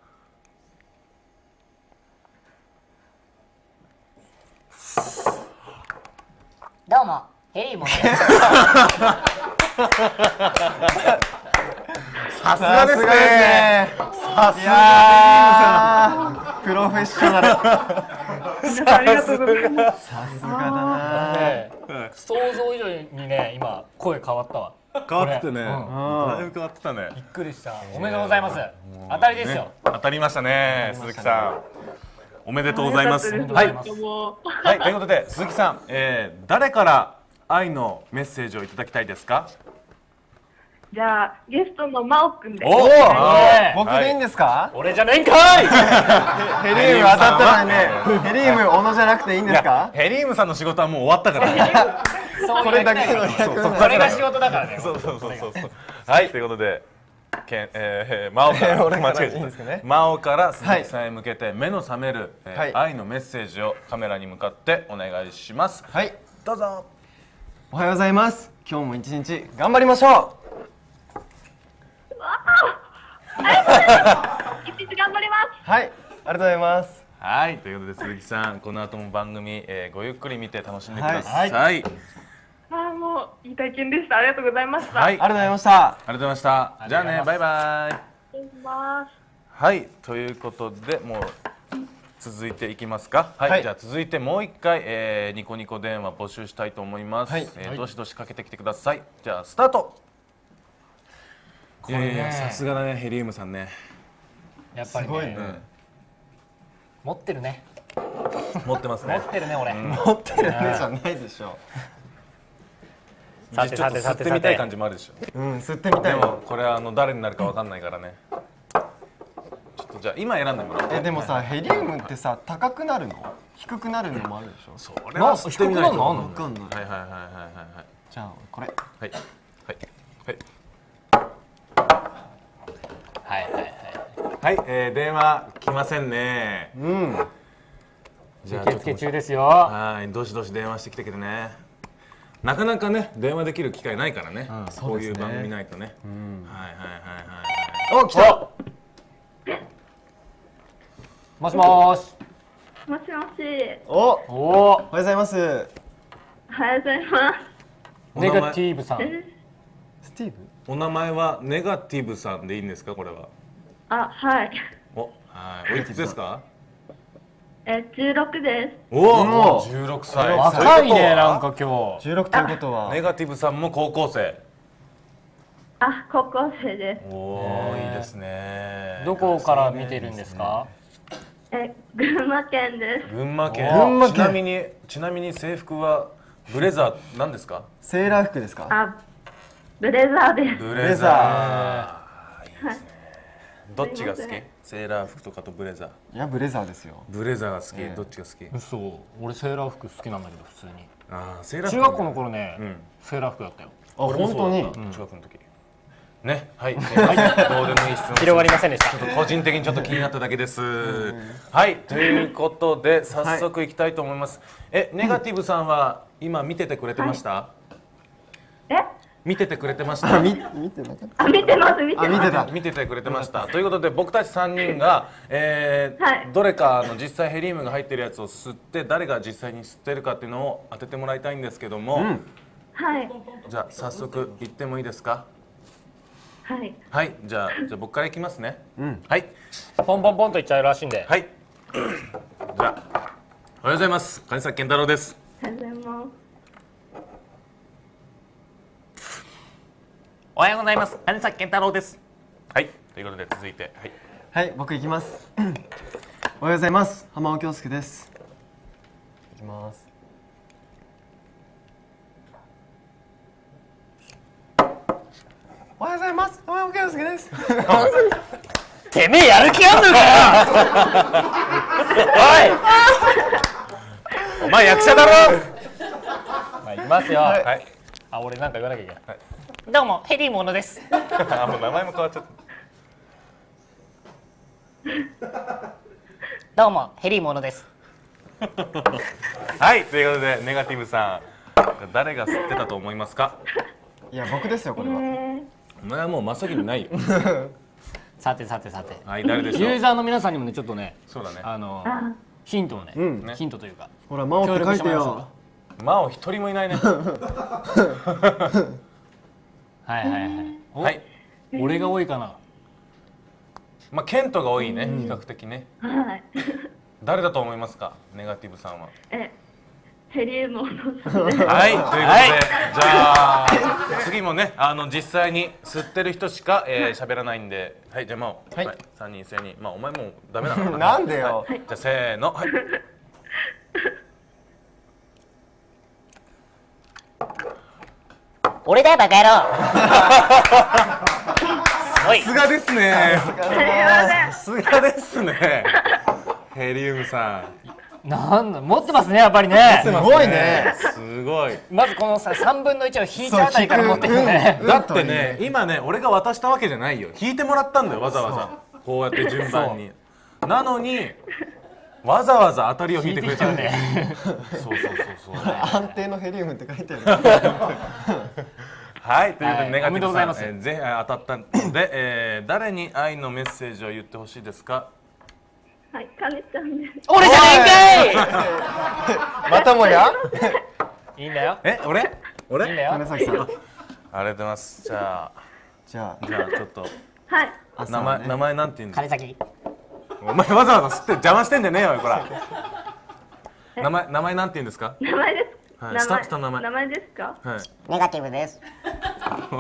Speaker 3: どうもヘリウムです。
Speaker 1: さすがですね。さす
Speaker 2: がプロフェッショナル。
Speaker 5: ありがとうございます。
Speaker 2: さすがだな。
Speaker 3: 想像以上にね今声変わったわ。
Speaker 1: 変わってね。だいぶ変わってたね。
Speaker 3: びっくりした。おめでとうございます。当たりですよ。
Speaker 1: 当たりましたね鈴木さん。おめでとうございます。はい。はいということで鈴木さん、えー、誰から愛のメッセージをいただきたいですか。
Speaker 5: じゃあゲストの真央くんで。
Speaker 2: おお、僕でいいんですか。
Speaker 3: 俺じゃないんかい。
Speaker 2: ヘリウム当たったのにね。ヘリウム小野じゃなくていいんですか。
Speaker 1: ヘリウムさんの仕事はもう終わったからね。
Speaker 2: これだけの
Speaker 3: これが仕事だからね。
Speaker 1: そうそうそうそう。はいということでけん、えー、真央から間違えたね。真央から鈴木さんへ向けて目の覚める、えーはい、愛のメッセージをカメラに向かってお願いします。はいどうぞ。
Speaker 2: おはようございます。今日も一日頑張りましょう。
Speaker 5: 一日頑張ります。
Speaker 2: はい、ありがとうございます。
Speaker 1: はいということで鈴木さんこの後も番組、えー、ごゆっくり見て楽しんでください。はい。
Speaker 5: ああもういい体験でした。ありがとうございました。
Speaker 1: はい、あ
Speaker 2: りがとうございました。
Speaker 1: ありがとうございました。じゃあねバイバイ。
Speaker 5: 失礼します。はい
Speaker 1: ということでもう続いていきますか。はい、はい、じゃあ続いてもう一回、えー、ニコニコ電話募集したいと思います。はい、えー、どしどしかけてきてください。じゃあスタート。いやいやさすがだねヘリウムさんね。
Speaker 3: やっぱりね、ね、うん、持ってるね。
Speaker 1: 持ってますね。
Speaker 3: 持ってるね俺。うん、
Speaker 2: 持ってるねじゃないでしょ。
Speaker 3: さてさてさて
Speaker 1: 吸ってみたい感じもあるでしょ。
Speaker 2: うん、吸ってみたい。
Speaker 1: でもこれはあの誰になるかわかんないからね。ちょっとじゃあ今選んでもらおう。
Speaker 2: えでもさヘリウムってさ高くなるの低くなるのもあるでしょ。
Speaker 1: それは吸ってみないと
Speaker 2: わかんない。
Speaker 1: はいはいはいはいはい。
Speaker 2: じゃあこれ。
Speaker 1: はいはいはい。
Speaker 3: はいはいはい。
Speaker 1: はい、えー、電話来ませんね。うん。
Speaker 3: 受付中ですよ。
Speaker 1: はい、どしどし電話してきてくれね。なかなかね電話できる機会ないからね。うん、こういう番組ないとね。うん、はいはいはいはい。
Speaker 2: お、来た。
Speaker 3: もしもーし。
Speaker 5: もしもし。
Speaker 2: お、お、おはようございます。
Speaker 5: おはようございます。
Speaker 3: ネガティブさん。
Speaker 2: スティーブ？
Speaker 1: お名前はネガティブさんでいいんですかこれは？
Speaker 5: あ、はい。
Speaker 1: お、はい。おいくつですか？
Speaker 5: え、十六です。
Speaker 1: おお、十六歳。
Speaker 3: 若いねなんか今日。
Speaker 2: 十六ということは。
Speaker 1: ネガティブさんも高校生。
Speaker 5: あ、高校生です。
Speaker 1: おお、いいですね。
Speaker 3: どこから見てるんですか？
Speaker 5: え、群馬県です。
Speaker 1: 群馬県。群馬県。ちなみにちなみに制服はブレザーなんですか？
Speaker 2: セーラー服ですか？
Speaker 5: あ、ブレザーです。
Speaker 1: ブレザー。いいですね。どっちが好き？セーラー服とかとブレザー。
Speaker 2: いやブレザーですよ。
Speaker 1: ブレザーが好き。どっちが好き？
Speaker 3: 嘘。俺セーラー服好きなんだけど普通に。
Speaker 1: ああ、セーラー服。
Speaker 3: 中学校の頃ね、セーラー服だったよ。
Speaker 2: あ、本当に。
Speaker 1: 中学の時。 ね、はい、すいません、どうでもいい質問
Speaker 3: 広がりませんでした。
Speaker 1: ちょっと個人的にちょっと気になっただけです。はい、ということで早速いきたいと思います。え、ネガティブさんは今見ててくれてました？
Speaker 5: え
Speaker 1: 見ててくれてました？
Speaker 2: 見見てなかっ
Speaker 5: あ、見てます見てます。
Speaker 2: あ見てた
Speaker 1: 見ててくれてました。ということで僕たちさんにんが、えー
Speaker 5: はい
Speaker 1: どれかの実際ヘリウムが入ってるやつを吸って誰が実際に吸ってるかっていうのを当ててもらいたいんですけども、
Speaker 5: はい
Speaker 1: じゃあ早速言ってもいいですか？
Speaker 5: はい。
Speaker 1: はい、じゃあじゃあ僕からいきますね。はい
Speaker 3: ポンポンポンといっちゃうらしいんで。
Speaker 1: はい。じゃあおはようございます。金崎健太郎です。
Speaker 5: ありがとうございます。
Speaker 3: おはようございます。金崎健太郎です。
Speaker 1: はい。ということで続いて、はい。
Speaker 2: た。はい僕行きます。おはようございます。浜尾京介です。行きます。おはようございます。浜尾京介です。
Speaker 3: てめえやる気あんのかよ。
Speaker 1: お前役者だろ。
Speaker 3: まあいきますよ。
Speaker 1: はい。
Speaker 3: あ、俺なんか言わなきゃいけない。どうもヘリーモノです。
Speaker 1: あ、もう名前も変わっちゃっ
Speaker 3: どうもヘリーモノです。
Speaker 1: た。はい。ということでネガティブさん、誰が吸ってたと思いますか？
Speaker 2: いや僕ですよこれは。
Speaker 5: え
Speaker 1: お前はもう真っ先にないよ。
Speaker 3: さてさてさて。
Speaker 1: はい、誰でしょう。
Speaker 3: ユーザーの皆さんにもねちょっとね、
Speaker 1: そうだね。
Speaker 3: あの
Speaker 5: ー、あ、
Speaker 3: ヒントをね、
Speaker 2: ん
Speaker 3: ヒントというか
Speaker 2: ほら真央って書いてよ。
Speaker 1: マオ一人もいないね。
Speaker 3: はいはいはい。お
Speaker 1: はい。
Speaker 3: 俺が多いかな。
Speaker 1: まあケントが多いね、比較的ね。
Speaker 5: はい。
Speaker 1: 誰だと思いますか？ネガティブさんは。
Speaker 5: え、ヘリウムを乗せて。
Speaker 1: はい、ということで、じゃあ次もね、あの実際に吸ってる人しかえー喋らないんで、はい、じゃあまあ、はい、三人一斉に、まあお前もうダメなのかな。
Speaker 2: なんでよ。
Speaker 1: はいじゃあせーの、はい。
Speaker 3: 俺だよバカ野郎。おい
Speaker 1: さすがですね。
Speaker 5: すいません。
Speaker 1: さすがですね。ヘリウムさん。
Speaker 3: なんだ持ってますねやっぱりね。
Speaker 2: すごいね。
Speaker 1: すごい。
Speaker 3: まずこのさ三分の一を引いたあたりから持ってくるね。
Speaker 1: だってね、今ね、俺が渡したわけじゃないよ。引いてもらったんだよ、わざわざ。こうやって順番に。なのに、わざわざ当たりを引いてくれたんだよ。そうそうそうそう。
Speaker 2: 安定のヘリウムって書いてある。
Speaker 1: はい、ということ
Speaker 3: はい
Speaker 1: でネガティブさん、
Speaker 3: おめでとうございます
Speaker 1: えーぜひ当たったので、えー誰に愛のメッセージを言ってほしいですか？
Speaker 5: はい、かねちゃんです。
Speaker 3: 俺じゃねえんか
Speaker 2: またもや。
Speaker 3: い。いいんだよ。
Speaker 1: え、俺？
Speaker 3: いいん
Speaker 1: 俺？
Speaker 3: だよ。
Speaker 2: 金崎さん。
Speaker 1: ありがとうございます。じゃ
Speaker 2: じゃ
Speaker 1: あ、じゃあちょっと
Speaker 5: はい。
Speaker 2: あ
Speaker 1: 名前名前なんて言うんだ？
Speaker 3: 金崎。
Speaker 1: お前わざわざ吸って邪魔してんじゃねえよ、こら。名前名前なんて言うんですか？
Speaker 5: 名前です。
Speaker 1: はいスタッフさんの名前
Speaker 5: 名前ですか？
Speaker 1: はい。
Speaker 3: ネガティブです。
Speaker 1: おい、おい。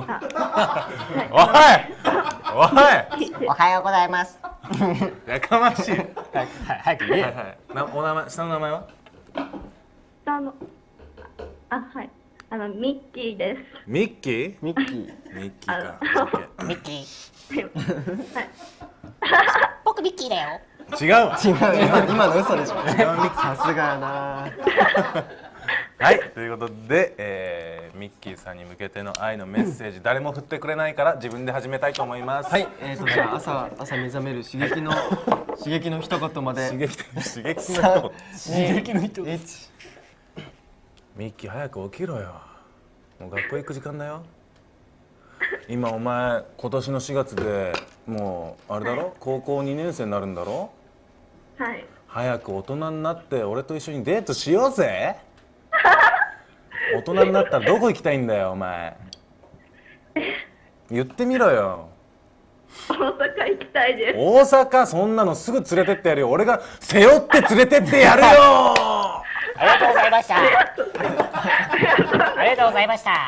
Speaker 3: おはようございます。
Speaker 1: やかましい。はい
Speaker 3: はい早く言えよ。
Speaker 1: はい。なお名前下の名前は？
Speaker 5: あの、あ、はい。あの、ミッキーです。
Speaker 1: ミッキー？
Speaker 2: ミッキー。
Speaker 1: ミッキーか。
Speaker 3: ミッキー。
Speaker 5: はい。
Speaker 3: 僕ミッキーだよ。
Speaker 1: 違うわ。
Speaker 2: 違う今今の嘘でしょ。違うミッキー。さすがやな。
Speaker 1: はい、ということで、えーミッキーさんに向けての愛のメッセージ、誰も振ってくれないから自分で始めたいと思います。
Speaker 2: はい、えーとじゃあ朝朝目覚める刺激の刺激の一言まで。
Speaker 1: 刺激的刺激の
Speaker 2: 三
Speaker 1: 人。
Speaker 3: 刺激の人。
Speaker 2: 一。
Speaker 1: ミッキー早く起きろよ。もう学校行く時間だよ。今お前今年のしがつでもうあれだろ、高校にねん生になるんだろ。
Speaker 5: はい。
Speaker 1: 早く大人になって俺と一緒にデートしようぜ。大人になったらどこ行きたいんだよお前。言ってみろよ。
Speaker 5: 大阪行きたいです。
Speaker 1: 大阪、そんなのすぐ連れてってやるよ。俺が背負って連れてってやるよ。
Speaker 3: ありがとうございました。ありがとうございました。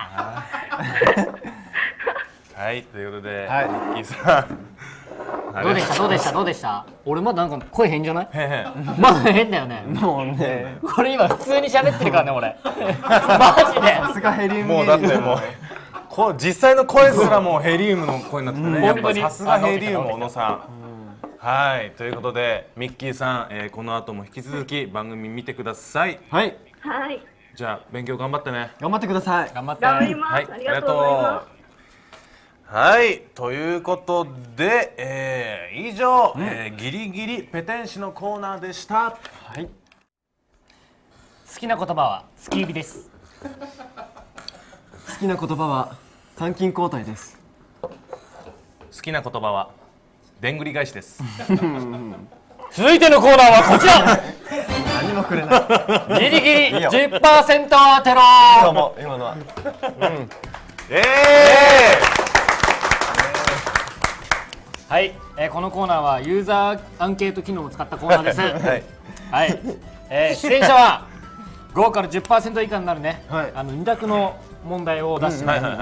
Speaker 1: はい、ということで、
Speaker 2: はい
Speaker 1: ミッキーさん。
Speaker 3: どうでしたどうでしたどうでした。俺まだなんか声変じゃない？
Speaker 1: へへ。
Speaker 3: まだ変だよね。
Speaker 2: もうね。
Speaker 3: これ今普通に喋ってるからね俺。マジで。
Speaker 2: さすがヘリウム
Speaker 1: もうだってもうこう実際の声すらもうヘリウムの声になってたね。やっぱ
Speaker 3: 本当に
Speaker 1: さすがヘリウム小野さん。はいということでミッキーさん、えーこの後も引き続き番組見てください。
Speaker 2: はい、
Speaker 5: はい。
Speaker 1: じゃあ勉強頑張ってね。
Speaker 2: 頑張ってください。
Speaker 3: 頑張って。
Speaker 5: 頑張ります。
Speaker 1: はい
Speaker 5: ありがとうございます。
Speaker 1: はい、ということで、えー、以上、うん、えー、ギリギリペテン師のコーナーでした。はい。
Speaker 3: 好きな言葉は月指です。
Speaker 2: 好きな言葉は参勤交代です。
Speaker 1: 好きな言葉はでんぐり返しです。
Speaker 3: 続いてのコーナーはこちら。
Speaker 2: 何もくれない。
Speaker 3: ギリギリ じゅっパーセント 当てろ。
Speaker 2: 今も今のは。うん。
Speaker 1: えー。
Speaker 3: はい、えー、このコーナーはユーザーアンケート機能を使ったコーナーです。はい、はい、えー、出演者はごから じゅっパーセント 以下になるね、はい、あのに択の問題を出してます。はい、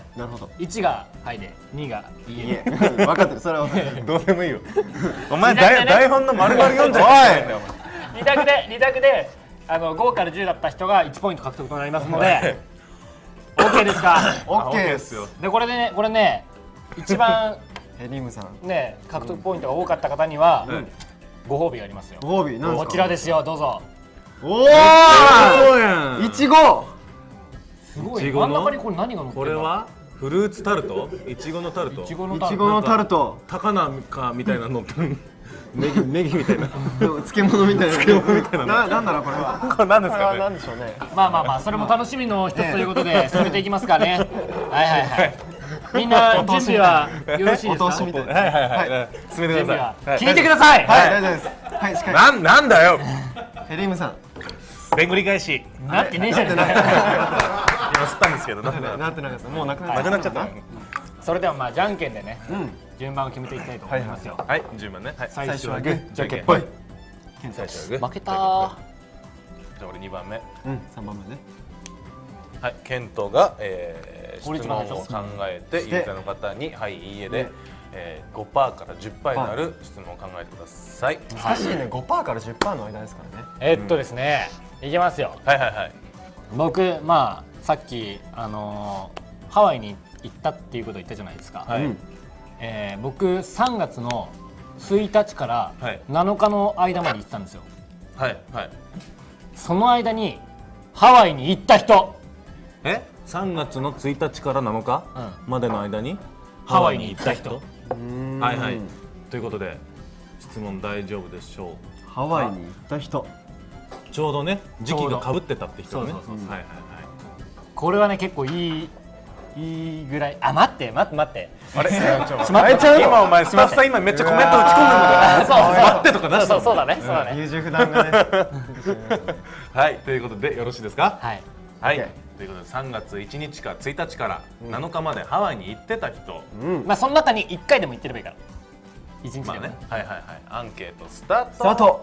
Speaker 3: なるほど。いちがはいでにがいいえ。
Speaker 2: 分かってる、それは分かってる。
Speaker 1: どうでもいいよ。お前台、ね、台本の丸々読んじゃってんだよ。
Speaker 3: に択でに択であのごからじゅうだった人がいちポイント獲得となりますので、オッケーですか？
Speaker 2: オッケーですよ。
Speaker 3: でこれでね、これね。一番
Speaker 2: ヘリムさん
Speaker 3: ね獲得ポイントが多かった方にはご褒美がありますよ。
Speaker 2: ご褒美なんですか？
Speaker 3: こちらですよ、どうぞ。
Speaker 1: おお、そうやん。
Speaker 2: いちご。
Speaker 3: すごい。真ん中にこれ何が乗ってるの？
Speaker 1: これはフルーツタルト？いちごのタルト。
Speaker 3: いちごの
Speaker 2: タルト。
Speaker 1: 高菜かみたいなのってネギネギみたいな。
Speaker 2: 漬物みたいな。
Speaker 1: 漬物みたいな。
Speaker 2: な、なんだろうこれは。
Speaker 1: これ何ですかね。
Speaker 2: なんでしょうね。
Speaker 3: まあまあまあ、それも楽しみの一つということで進めていきますからね。はいはいはい。みんな準備はよろしいですか？
Speaker 2: お通しみたいな。
Speaker 1: はいはいはい。進めてください。
Speaker 3: 聞いてください。
Speaker 2: はい、大丈夫です。はい、しっかり。
Speaker 1: なん、なんだよ。
Speaker 2: ヘリムさん。
Speaker 1: でんぐり返し。
Speaker 3: なってねえじゃねえか。
Speaker 1: 今吸ったんですけど、なって
Speaker 2: なってなかった。もうなく
Speaker 1: なっちゃった。
Speaker 3: それではまあじゃんけんでね、順番を決めていきたいと思いますよ。
Speaker 1: はい、順番ね。
Speaker 2: 最初はグー、じゃんけんぽい。
Speaker 1: 最初はグー。
Speaker 3: 負けた。じゃ
Speaker 1: あ俺にばんめ。
Speaker 2: うん、さんばんめね。
Speaker 1: はい、ケントが、えー、質問を考えてユーザーの方にはいいいえで、えー、ごパーセント から じゅっパーセント になる質問を考えてください。
Speaker 2: 難しいね。 ごパーセント から じゅっパーセント の間ですからね。
Speaker 3: えっとですね、いきますよ。
Speaker 1: はいはいはい。
Speaker 3: 僕まあさっきあのー、ハワイに行ったっていうことを言ったじゃないですか。はい、えー、僕さんがつのついたちからなのかの間まで行ってたんですよ。
Speaker 1: はいはい。
Speaker 3: その間にハワイに行った人。
Speaker 1: え、さんがつのついたちからなのか、うん、までの間に
Speaker 3: ハワイに行った人。
Speaker 1: はいはい。ということで質問大丈夫でしょう。
Speaker 2: ハワイに行った人。
Speaker 1: ちょうどね時期が被ってたって人ね。
Speaker 3: そうそうそう。はいはいはい。これはね結構いいいいぐらい。あ、待って待って待って。
Speaker 1: あれ？今お前スマッフさん今めっちゃコメント打ち込んでるんだから。待ってとか出したの。
Speaker 3: そうだねそうだね。
Speaker 2: 優柔不断がね。
Speaker 1: はい、ということでよろしいですか？
Speaker 3: はい
Speaker 1: はい。ということでさんがついちにちかついたちからなのかまでハワイに行ってた人、
Speaker 3: うん、まあその中にいっかいでも行ってればいいからいちにちでもね。
Speaker 1: はいはいはい。アンケートスタート。
Speaker 2: スタート。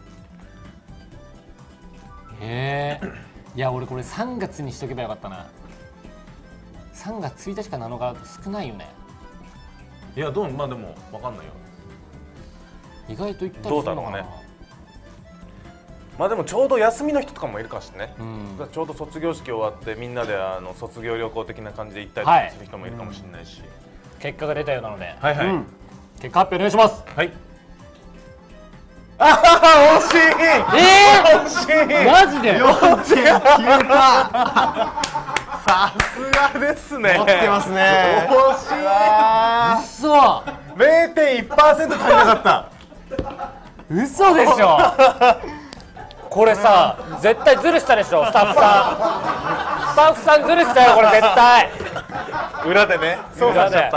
Speaker 3: へえ。いや俺これさんがつにしとけばよかったな。さんがつついたちかなのかだと少ないよね。
Speaker 1: いやどうまあでも分かんないよ。
Speaker 3: 意外と行ったりするのかな。ね、
Speaker 1: まあでもちょうど休みの人とかもいるかしね、うん、ちょうど卒業式終わってみんなであの卒業旅行的な感じで行ったりする人もいるかもしれないし、はい、
Speaker 3: うん、結果が出たようなので、
Speaker 1: はいはい、うん、
Speaker 3: 結果発表お願いします。
Speaker 1: はい。ああ惜しい。
Speaker 3: えー、惜しい。マジで
Speaker 2: よんてんきゅう パー。
Speaker 1: さすがですね。
Speaker 2: 持ってますね。
Speaker 1: 惜しい。
Speaker 3: 嘘。
Speaker 1: れいてんいちパーセント 足りなかった。
Speaker 3: 嘘でしょ。これさ絶対ズルしたでしょスタッフさん。スタッフさんズルしたよこれ絶対。
Speaker 1: 裏でね操作しちゃった。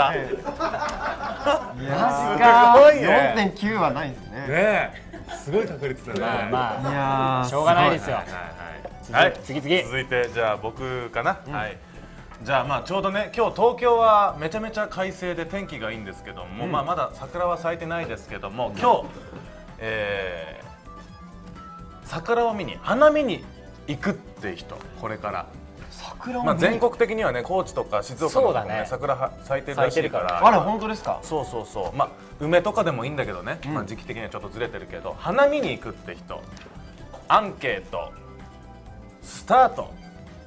Speaker 3: マジか。
Speaker 1: すごいね。
Speaker 2: よんてんきゅう はないですね。
Speaker 1: ねえすごい確率だね。
Speaker 3: まあまあ
Speaker 2: いや
Speaker 3: しょうがないですよ。
Speaker 1: はい、
Speaker 3: 次次
Speaker 1: 続いてじゃあ僕かな、うん、はい。じゃあまあちょうどね今日東京はめちゃめちゃ快晴で天気がいいんですけども、うん、まあまだ桜は咲いてないですけども、今日、えー、桜を見に花見に行くって人これから
Speaker 2: 桜を
Speaker 1: まあ全国的にはね高知とか静岡とかもね桜は咲いてるらしいから。
Speaker 2: あれ本当ですか？
Speaker 1: そうそうそう。まあ梅とかでもいいんだけどね、うん、まあ時期的にはちょっとずれてるけど花見に行くって人アンケートスタート。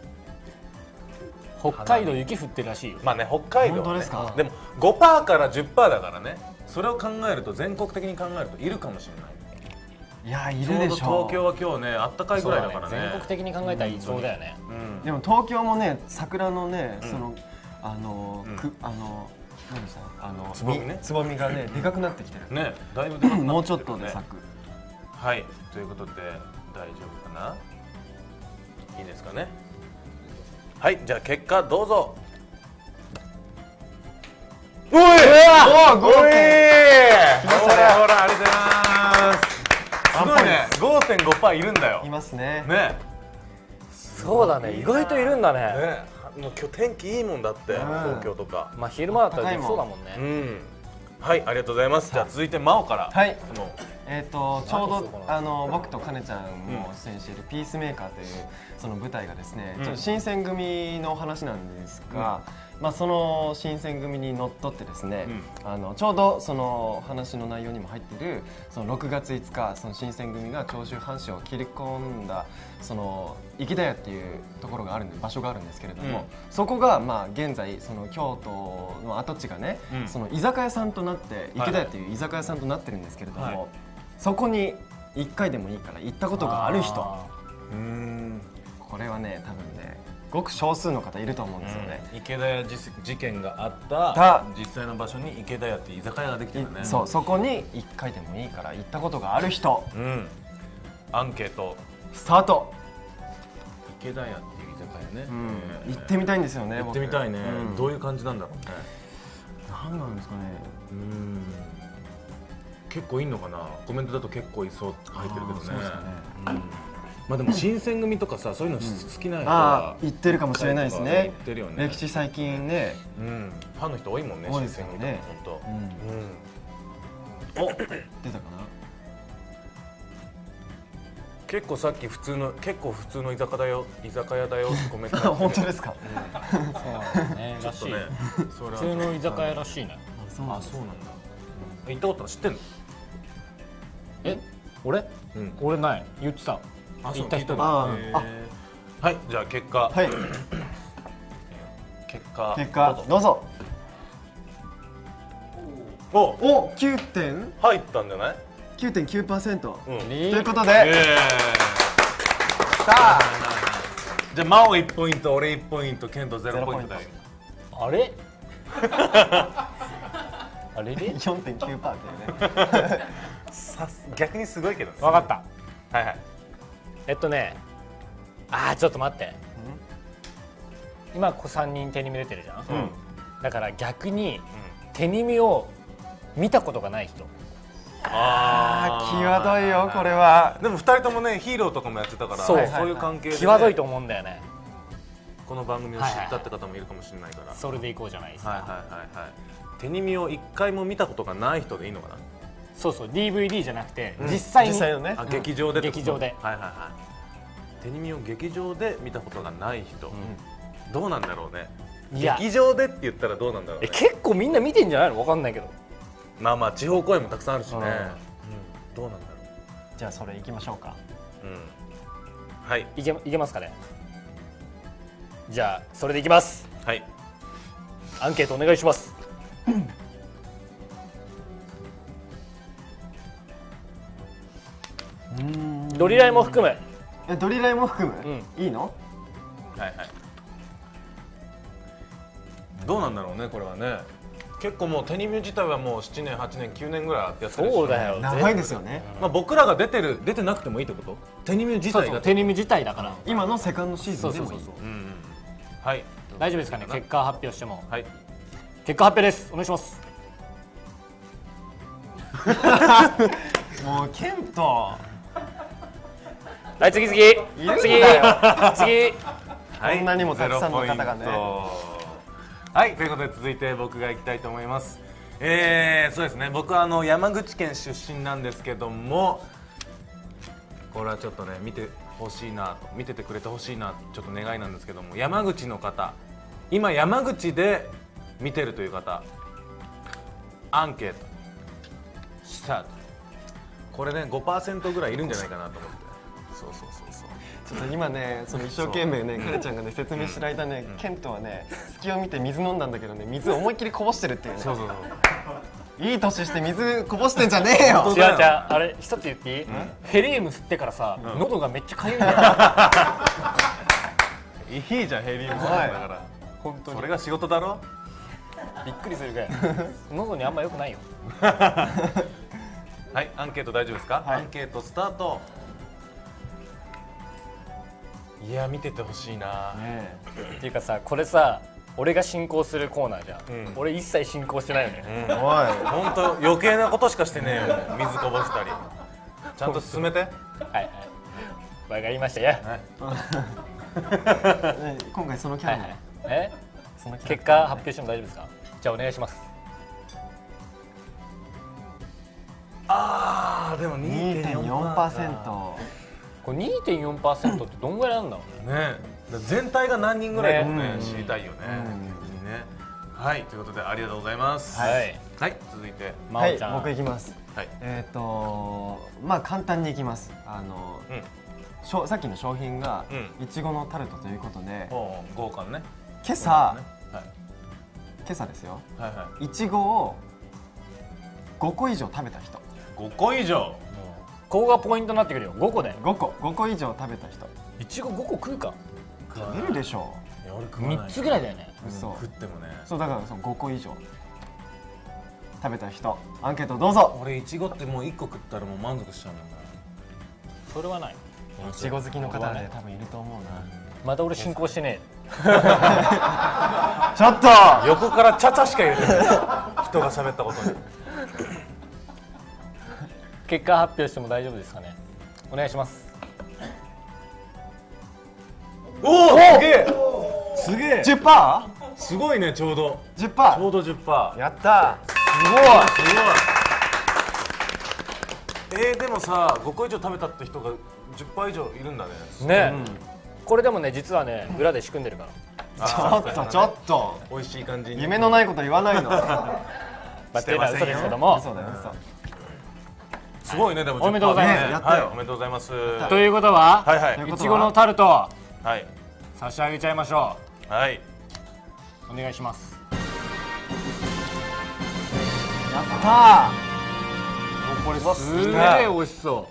Speaker 3: 北海道雪降ってるらしいよ。
Speaker 1: まあね北海道はね。
Speaker 2: 本当ですか？
Speaker 1: でも ごパーセント から じゅっパーセント だからね。それを考えると全国的に考えるといるかもしれない。
Speaker 2: いやいるでしょう。
Speaker 1: 東京は今日ねあったかいぐらいだからね。
Speaker 3: 全国的に考えたら異常だよね。
Speaker 2: でも東京もね桜のね、そのあのくあの何でしたあの
Speaker 1: つぼみね
Speaker 2: つぼみがねでかくなってきてる
Speaker 1: ねだいぶでかくなってきてるね
Speaker 2: もうちょっとで咲く。
Speaker 1: はいということで大丈夫かないいですかね。はいじゃあ結果どうぞ。おいお
Speaker 2: お
Speaker 1: ごいほらほらありがとうございますすごいね ごてんごパーセント いるんだよ
Speaker 2: いますね。
Speaker 1: ね
Speaker 4: そうだね、意外といるんだね。
Speaker 1: ねもう今日天気いいもんだって東京とか
Speaker 4: まあ昼間だったらできそうだもん
Speaker 1: う
Speaker 4: ね。
Speaker 1: んはいありがとうございますじゃあ続いて真央から
Speaker 2: はい
Speaker 1: その
Speaker 2: えー、とちょうどあの僕とかねちゃんも出演している「ピースメーカー」というその舞台がですね、ちょっと新選組の話なんですが、まあ、その新選組にのっとってですね、あのちょうどその話の内容にも入っているそのろくがついつかその新選組が長州藩士を切り込んだその池田屋っていうところがあるんで場所があるんですけれども、そこがまあ現在その京都の跡地がね、その居酒屋さんとなって池田屋っていう居酒屋さんとなってるんですけれども、
Speaker 1: はい
Speaker 2: そこにいっかいでもいいから行ったことがある人、
Speaker 1: うーん
Speaker 2: これはね多分ねごく少数の方いると思うんですよね。
Speaker 1: 池田屋事事件があった
Speaker 2: た
Speaker 1: 実際の場所に池田屋っていう居酒屋ができてるね。
Speaker 2: そうそこにいっかいでもいいから行ったことがある人、
Speaker 1: うんアンケート
Speaker 2: スタート。
Speaker 1: 池田屋っていう居酒屋ね、
Speaker 2: うん
Speaker 1: えー
Speaker 2: 行ってみたいんですよね。
Speaker 1: 行ってみたいね、
Speaker 2: 僕うん
Speaker 1: どういう感じなんだろうね。
Speaker 2: 何なんですかね。
Speaker 1: うん結構いんのかなコメントだと結構いそうって書いてるけどね。
Speaker 2: そうですよね
Speaker 1: うんまあでも新選組とかさそういうの好きな人
Speaker 2: あ
Speaker 1: は
Speaker 2: あ行ってるかもしれないですね。
Speaker 1: 行ってるよね。
Speaker 2: 歴史最近ね。
Speaker 1: うんファンの人多いもんね
Speaker 2: 多い
Speaker 1: 新
Speaker 2: ですよね
Speaker 1: 選組とか本
Speaker 2: うん
Speaker 1: 当。うん
Speaker 2: お出たか
Speaker 1: 結構さっき普通の結構普通の居酒屋だよ居酒屋だよってコメント
Speaker 2: な。本当ですか。
Speaker 3: そうねらしい
Speaker 1: ちょっとねそれは
Speaker 3: 普通の居酒屋らしいね。
Speaker 2: そうなんです
Speaker 1: あそうなんだ行ったこと知ってんの。
Speaker 3: え俺
Speaker 1: うん
Speaker 3: 俺ない言ってた。
Speaker 1: あ
Speaker 3: 行った人
Speaker 1: だ
Speaker 2: あ
Speaker 1: へーはいじゃあ結果
Speaker 2: はい。
Speaker 1: 結果
Speaker 2: 結果どうぞ。
Speaker 1: お
Speaker 2: おきゅうてん
Speaker 1: 入ったんじゃない。
Speaker 2: きゅうてんきゅうパーセント。
Speaker 1: うん
Speaker 2: ということで、
Speaker 1: え
Speaker 2: さあ
Speaker 1: ーじゃあ真央いちポイント俺いちポイントケントゼロポイントだよ。
Speaker 3: あれあれれ
Speaker 2: よんてんきゅうパーセントっていうね。
Speaker 1: さす逆にすごいけどね。
Speaker 3: 分かった。
Speaker 1: はいはい
Speaker 3: えっとねあーちょっと待って、今ここさんにん手に見れてるじゃん、
Speaker 1: うん
Speaker 3: だから逆に手に身を見たことがない人。
Speaker 2: あー際どいよこれは。
Speaker 1: でもふたりともねヒーローとかもやってたから
Speaker 3: そう
Speaker 1: そういう関係でね
Speaker 3: 際どいと思うんだよね。
Speaker 1: この番組を知ったって方もいるかもしれないから。
Speaker 3: それでいこうじゃないですか、
Speaker 1: はいはいはいはい手に身を一回も見たことがない人でいいのかな。
Speaker 3: そうそう ディーブイディー じゃなくて、実際に
Speaker 2: 実際のね。
Speaker 1: あ劇場でってこと
Speaker 3: 劇場で
Speaker 1: はいはいはい手に身を劇場で見たことがない人、どうなんだろうね。
Speaker 3: いや
Speaker 1: 劇場でって言ったらどうなんだろう
Speaker 3: え
Speaker 1: ね。
Speaker 3: 結構みんな見てんじゃないの分かんないけど。
Speaker 1: まあまあ地方公演もたくさんあるしね、
Speaker 2: うん
Speaker 1: うんどうなんだろ
Speaker 2: じゃあそれ行きましょうか。
Speaker 1: う、うん、はい
Speaker 3: いけいけますかね。じゃあそれでいきます。
Speaker 1: はい
Speaker 3: アンケートお願いします。ドリライも含む。
Speaker 2: えドリライも含む、
Speaker 3: う
Speaker 2: いいの？
Speaker 1: はいはいどうなんだろうねこれはね。結構もう手に身自体はもうしちねんはちねんきゅうねんぐらいやってるし
Speaker 3: そうだよ。
Speaker 2: 長いですよね。
Speaker 1: まあ、僕らが出てる出てなくてもいいってこと。手に身自
Speaker 3: そう
Speaker 1: 体が
Speaker 3: そう手に身自体だから
Speaker 2: 今のセカンドシーズンでもいい。
Speaker 3: そうそうそう
Speaker 1: うんうんはい
Speaker 3: 大丈夫ですかね。結果発表しても。
Speaker 1: はい
Speaker 3: 結果発表です。お願いします。
Speaker 2: もうケント。
Speaker 3: はい次次
Speaker 2: る
Speaker 3: 次
Speaker 2: ん
Speaker 3: 次
Speaker 1: はい
Speaker 2: こんなにもたくさんの方がね
Speaker 1: ゼロポイントはいということで続いて僕が行きたいと思います。えー、そうですね僕はあの山口県出身なんですけどもこれはちょっとね見てほしいなと見ててくれてほしいなちょっと願いなんですけども山口の方今山口で見てるという方アンケートスタートこれね ごパーセント ぐらいいるんじゃないかなと思ってそうそうそうそう
Speaker 2: ちょっと今ね、その一生懸命ね、かねちゃんがね説明してる間ね、ケントはね、隙を見て水飲んだんだけどね、水思いっきりこぼしてるっていうね。
Speaker 1: そうそうそう
Speaker 2: いい年して水こぼしてんじゃねえよ。
Speaker 3: 違う違うあれ一つ言っていい、ヘリウム吸ってからさ、喉がめっちゃかゆいんだよ。
Speaker 1: いいじゃんヘリウムさんだから
Speaker 3: 本当に
Speaker 1: それが仕事だろ。
Speaker 3: びっくりするぐらい喉にあんま良くないよ。
Speaker 1: はい、アンケート大丈夫ですか、
Speaker 2: はい、
Speaker 1: アンケートスタート。いや見ててほしいな、
Speaker 2: ね、
Speaker 3: っていうかさ、これさ俺が進行するコーナーじゃん、うん、俺一切進行してないよね、
Speaker 1: うん、おい本当余計なことしかしてねえよ。水こぼしたりちゃんと進めて。はい
Speaker 3: はいわかりましたよ、
Speaker 2: はい、今回そのキャラ、はいはい、
Speaker 3: えその結果発表しても大丈夫ですか。じゃあお願いします。
Speaker 1: あーでも にてんよんパーセント。
Speaker 3: これ にてんよんパーセント ってどんぐらいなんだろうね。
Speaker 1: ね全体が何人ぐらいかもね、知りたいよね。はいということでありがとうございます。はいはい続いて
Speaker 2: まおちゃん。僕いきます。
Speaker 1: はい
Speaker 2: えっとまあ簡単にいきます。あのさっきの商品がいちごのタルトということで
Speaker 1: 豪華ね。
Speaker 2: 今朝今朝ですよ。いちごをごこ以上食べた人。
Speaker 1: ごこ以上。
Speaker 3: ここがポイントになってくるよ。ごこで
Speaker 2: ごこごこ以上食べた人。
Speaker 3: いちごごこ食うか。
Speaker 2: 食べるでしょ
Speaker 3: う。みっつぐらいだよね。
Speaker 2: 嘘。
Speaker 1: 食ってもね。
Speaker 2: そうだからそうごこ以上食べた人アンケートどうぞ。
Speaker 1: 俺いちごってもういっこ食ったらもう満足しちゃうもんな。
Speaker 3: それはない。
Speaker 2: いちご好きの方で多分いると思うな。
Speaker 3: また俺進行してねえ。
Speaker 2: ちょっと
Speaker 1: 横からチャチャしか入れてない。人が喋ったことに。
Speaker 3: 結果発表しても大丈夫ですかね。お願いします。
Speaker 1: おおすげえすげえ
Speaker 2: じゅっパーセント
Speaker 1: すごいね。ちょうど
Speaker 2: じゅっパーセント
Speaker 1: ちょうど じゅっパーセント
Speaker 2: やったー。す
Speaker 1: ごいすごい。えー、でもさごこ以上食べたって人が じゅっパーセント 以上いるんだね。
Speaker 3: ね、うん、これでもね実はね裏で仕組んでるから。
Speaker 2: ちょっとちょっと
Speaker 1: 美味しい感じに
Speaker 2: 夢のないこと言わないの。
Speaker 3: まあていうのは嘘ですけども。
Speaker 2: 嘘だよ嘘。
Speaker 1: すごいね。でも
Speaker 3: おめでとうございます。
Speaker 2: やったよ。
Speaker 1: おめでとうございます。
Speaker 3: ということは、
Speaker 1: はいはい。
Speaker 3: いちごのタルト
Speaker 1: はい
Speaker 3: 差し上げちゃいましょ
Speaker 1: う。はい。
Speaker 3: お願いします。
Speaker 2: やった
Speaker 3: ー。これすげえ美味しそう。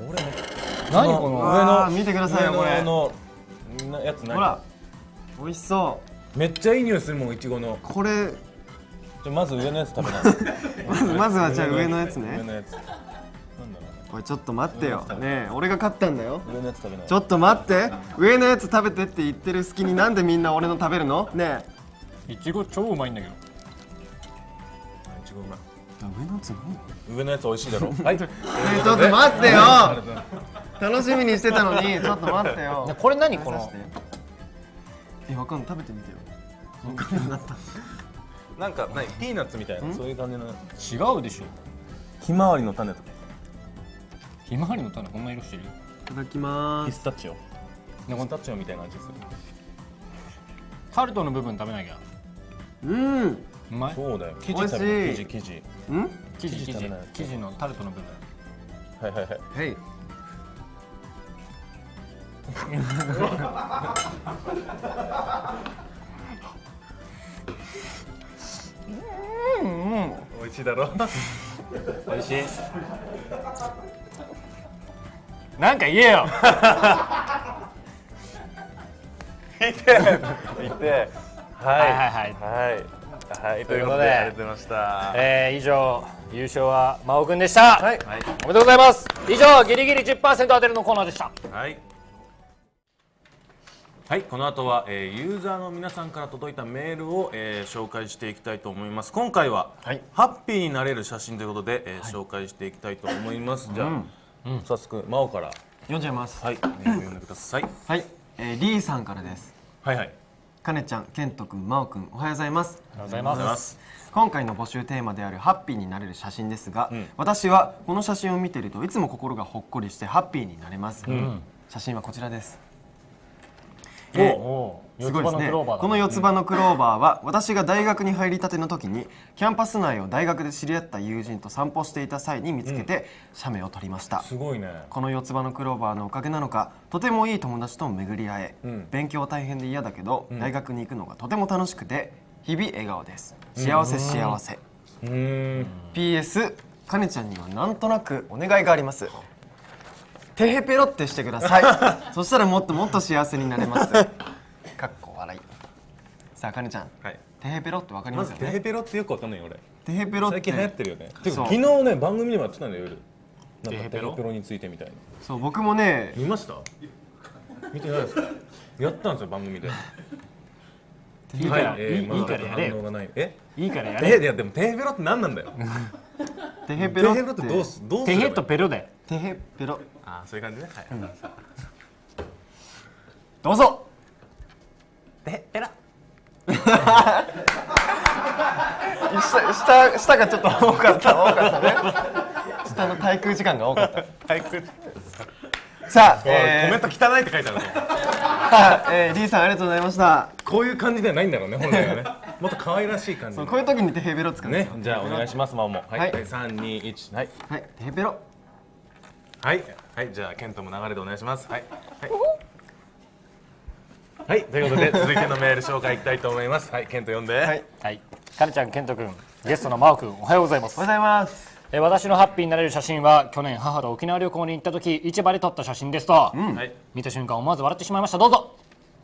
Speaker 3: 俺何この
Speaker 2: 上の見てくださいよこれ。
Speaker 1: のやつ何？
Speaker 2: ほら美味しそう。
Speaker 1: めっちゃいい匂いするもんいちごの。
Speaker 2: これ
Speaker 1: じゃまず上のやつ食べない。
Speaker 2: まずまずはじゃあ上のやつね。
Speaker 1: 上のやつ。
Speaker 2: これちょっと待ってよ。ねえ俺が勝ったんだよ。
Speaker 1: 上のやつ食べない。
Speaker 2: ちょっと待って。上のやつ食べてって言ってる隙になんでみんな俺の食べるの？ね
Speaker 3: え。いちご超うまいんだけど。い
Speaker 1: ちごうまい。
Speaker 2: 上のやつ
Speaker 1: 何？上のやつ美味しいだろ。はい。
Speaker 2: ちょっと待ってよ。楽しみにしてたのにちょっと待ってよ。
Speaker 3: これ何この？
Speaker 2: えわかんない食べてみてよ。わかんなかった。
Speaker 1: なんか何ピーナッツみたいなそういう感じの。
Speaker 3: 違うでしょ。
Speaker 1: ひまわりの種とか。
Speaker 3: ひまわりの種こんな色してる？い
Speaker 2: ただきまーす。
Speaker 1: ピスタチオ。ピスタチオみたいな味する。
Speaker 3: タルトの部分食べなきゃ。
Speaker 2: うん。
Speaker 3: うまい。
Speaker 1: そうだよ。生地食べる。生地生地。
Speaker 2: ん？
Speaker 3: 生地生地生地のタルトの部分。
Speaker 1: はいはいはい。
Speaker 2: はい。
Speaker 3: うんうん。
Speaker 1: 美味しいだろ。
Speaker 3: 美味しい。なんか言えよ。
Speaker 1: 見て見て。はい
Speaker 3: はいはい
Speaker 1: はいはいということでありがとうございました。
Speaker 3: えー、以上優勝は真央くんでした。
Speaker 1: はい。
Speaker 3: おめでとうございます。以上ギリギリ じゅっパーセント 当てるのコーナーでした。
Speaker 1: はい。はい、この後は、えー、ユーザーの皆さんから届いたメールを、えー、紹介していきたいと思います。今回は、はい、ハッピーになれる写真ということで、えーはい、紹介していきたいと思います。じゃあ、うん、早速真央から
Speaker 2: 読んじゃいます。
Speaker 1: はい、メールを読んでください。
Speaker 2: はい、えー、リーさんからです。
Speaker 1: はいはい。
Speaker 2: かねちゃん、けんとくん、真央くん、おはようございます。
Speaker 3: おはようございます。
Speaker 2: 今回の募集テーマであるハッピーになれる写真ですが、うん、私はこの写真を見ているといつも心がほっこりしてハッピーになれます。うん、写真はこちらです。おすごいですね。この四つ葉のクローバーは私が大学に入りたての時にキャンパス内を大学で知り合った友人と散歩していた際に見つけて写メを撮りました。
Speaker 1: すごいね。
Speaker 2: この四つ葉のクローバーのおかげなのかとてもいい友達と巡り合え、うん、勉強は大変で嫌だけど、うん、大学に行くのがとても楽しくて日々笑顔です。幸せ幸せ。うん ピーエス かねちゃんにはなんとなくお願いがあります。てへペロってしてください。そしたらもっともっと幸せになれます。かっこ笑い。 さあかねちゃん、
Speaker 1: はい、
Speaker 2: テヘペロってわかりますよね。
Speaker 1: まずテヘペロってよくわかんないよ俺。
Speaker 2: テヘペロって
Speaker 1: 最近流行ってるよね。てか昨日ね番組でもやってたんだよ夜。なんかテヘペロについてみたいな。
Speaker 2: そう僕もね
Speaker 1: 見ました？見てないですか？やったんですよ番組で。
Speaker 3: いいからいいからやれよ。
Speaker 1: え？
Speaker 3: いいからやれ。
Speaker 1: いやでもテヘペロって何なんだよ。
Speaker 2: テヘペロ
Speaker 1: ってどうすどうす
Speaker 3: テヘとペロで。
Speaker 2: テヘペロ。
Speaker 1: ああそういう感じね。はい。
Speaker 2: どうぞ。
Speaker 1: テヘペロ。
Speaker 2: 下下下がちょっと多かった多かったね。下の滞空時間が多かった。
Speaker 1: 滞空。
Speaker 2: さあ、
Speaker 1: えー、コメント汚いって書いてあるぞ。
Speaker 2: えー、リーさんありがとうございました。
Speaker 1: こういう感じではないんだろうね本来はね。もっと可愛らしい感じ。
Speaker 2: そうこういう時にテヘペロ使うんですよ。
Speaker 1: ね、じゃあお願いしますマオも。はい、
Speaker 2: はい、
Speaker 1: 三二一、はい。
Speaker 2: はい、テヘペロ。
Speaker 1: はいはいじゃあケントも流れでお願いします。はいはい。はい、ということで続いてのメール紹介いきたいと思います。はい、ケント読んで。はい。
Speaker 3: はい。かねちゃん、ケント君、ゲストのマオ君、おはようございます。
Speaker 2: おはようございます。
Speaker 3: え私のハッピーになれる写真は去年母と沖縄旅行に行った時市場で撮った写真ですと、うん、見た瞬間思わず笑ってしまいました。どうぞ。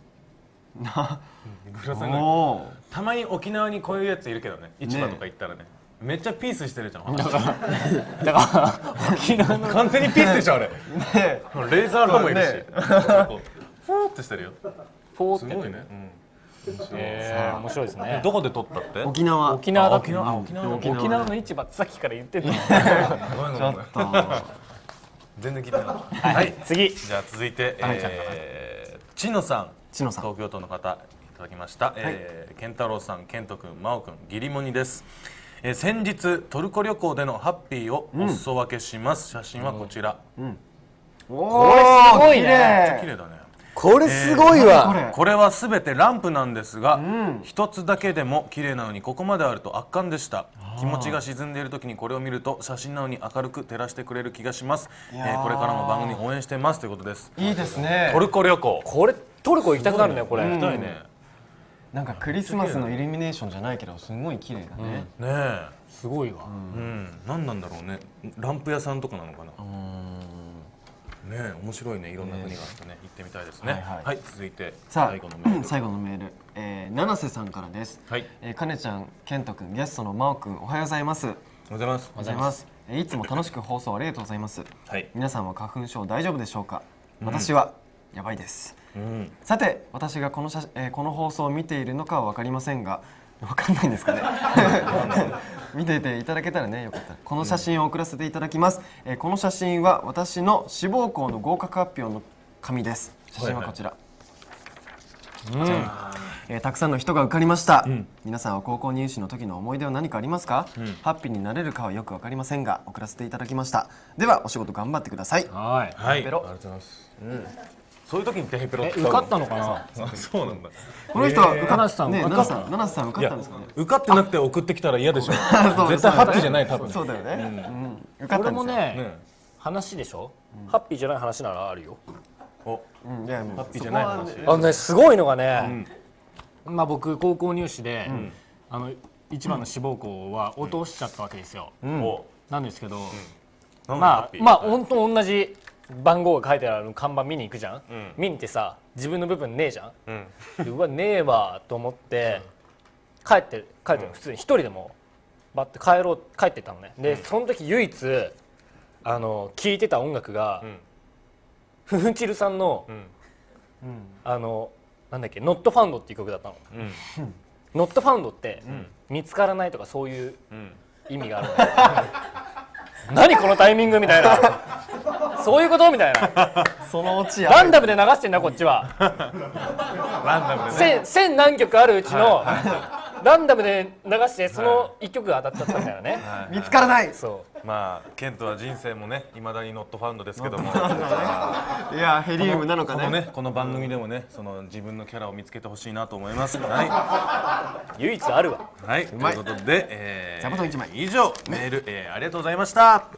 Speaker 1: たまに沖縄にこういうやついるけどね、市場とか行ったらねめっちゃピースしてるじゃん。
Speaker 3: だからだから沖縄の
Speaker 1: 完全にピースでしょあれ。レーザーラもいるしフォーってしてるよ。
Speaker 3: フォーって
Speaker 1: すごいね。
Speaker 3: えー、面白いですね。
Speaker 1: どこで撮ったって？
Speaker 2: 沖縄。
Speaker 3: 沖縄だって。
Speaker 1: 沖縄沖縄
Speaker 3: 沖縄の市場ってさっきから言ってた。ち
Speaker 2: ょっと
Speaker 1: 全然聞いてない。
Speaker 3: はい、次。
Speaker 1: じゃあ続いてちのさん、東京都の方いただきました。健太郎さん、健人君、真央君、ギリモニです。先日トルコ旅行でのハッピーをお裾分けします。写真はこちら。
Speaker 3: これすごいね。
Speaker 1: めっちゃ綺麗だね。
Speaker 4: これすごいわ、
Speaker 1: えー、これはすべてランプなんですが、一、うん、つだけでも綺麗なのにここまであると圧巻でした。気持ちが沈んでいる時にこれを見ると写真なのに明るく照らしてくれる気がします。えー、これからも番組応援してますということです。
Speaker 2: いいですね。
Speaker 1: トルコ旅行、
Speaker 3: これトルコ行きたくなるね。これ
Speaker 1: 行きたいね。
Speaker 2: なんかクリスマスのイルミネーションじゃないけどすごい綺麗だね。
Speaker 1: うん、ねえ
Speaker 3: すごいわ。
Speaker 1: うん、何なんだろうね。ランプ屋さんとかなのかな。ねえ面白いね。いろんな国があってね、行ってみたいですね。はい、はいはい、続いて最後のメール。
Speaker 2: 最後のメール、えー、七瀬さんからです。はい、えー、かねちゃん、けんとくん、ゲストのまおくん、おはようございます。
Speaker 1: おはようございます。
Speaker 2: おはようございます。えー、いつも楽しく放送ありがとうございます。はい、皆さんは花粉症大丈夫でしょうか。私はやばいです。うん、さて私がこの写、えー、この放送を見ているのかは分かりませんが、分かんないんですかね。見ていていただけたらね、よかったらこの写真を送らせていただきます。えー、この写真は私の志望校の合格発表の紙です。写真はこちら。はいはい、うん、えー、たくさんの人が受かりました。うん、皆さんは高校入試の時の思い出は何かありますか？うん、ハッピーになれるかはよく分かりませんが送らせていただきました。ではお仕事頑張ってください。
Speaker 1: はい、はい、ありがとうございます。うん、そういう時にテヘペロって
Speaker 3: 受かったのかな。
Speaker 1: そうなんだ。
Speaker 2: この人は受か
Speaker 3: 七瀬さん、
Speaker 2: ね、七瀬さん、七瀬さん受かったんですかね。
Speaker 1: 受かってなくて送ってきたら嫌でしょ。絶対ハッピーじゃない多分。
Speaker 2: そうだよね。
Speaker 3: 受かったんですよ。これもね、話でしょ。ハッピーじゃない話ならあるよ。
Speaker 1: お、いやハッピーじゃない話。
Speaker 3: あのね、すごいのがね、まあ僕高校入試であの一番の志望校は落としちゃったわけですよ。なんですけど、まあまあ本当同じ番号が書いてある看板見に行くじゃん、うん、見に行ってさ自分の部分ねえじゃん、うん、うわねえわと思って、うん、帰って帰って普通に一人でもバッて帰ろう帰ってったのね。で、うん、その時唯一あの聴いてた音楽が、うん、フフチルさんの、うん、あのなんだっけノットファウンドっていう曲だったの。うん、ノットファウンドって、うん、見つからないとかそういう意味があるんだよ。何このタイミングみたいな。そういうことみたいな。
Speaker 2: そのオチ
Speaker 3: ランダムで流してんだこっちは。
Speaker 1: ランダムで
Speaker 3: ね。千何曲あるうちのランダムで流してその一曲が当たっちゃったみたいなね。
Speaker 2: 見つからない。
Speaker 3: そう。
Speaker 1: まあケントは人生もねいまだにノットファウンドですけども。
Speaker 2: いやヘリウムなのかね。
Speaker 1: このねこの番組でもねその自分のキャラを見つけてほしいなと思います。は
Speaker 3: い。唯一あるわ。
Speaker 1: はい。ということで、えー、座布団いちまい以上メール、えー、ありがとうございました。はい。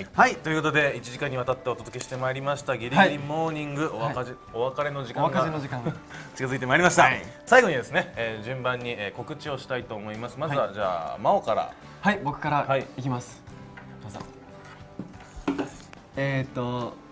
Speaker 1: はい。ということでいちじかんにわたってお届けしてまいりましたギリギリモーニング、お別れお別れの時間が近づいてまいりました。最後にですね、えー、順番に、えー、告知をしたいと思います。まずはじゃあ真央から。
Speaker 2: はい、僕からいきます。どうぞ。えっと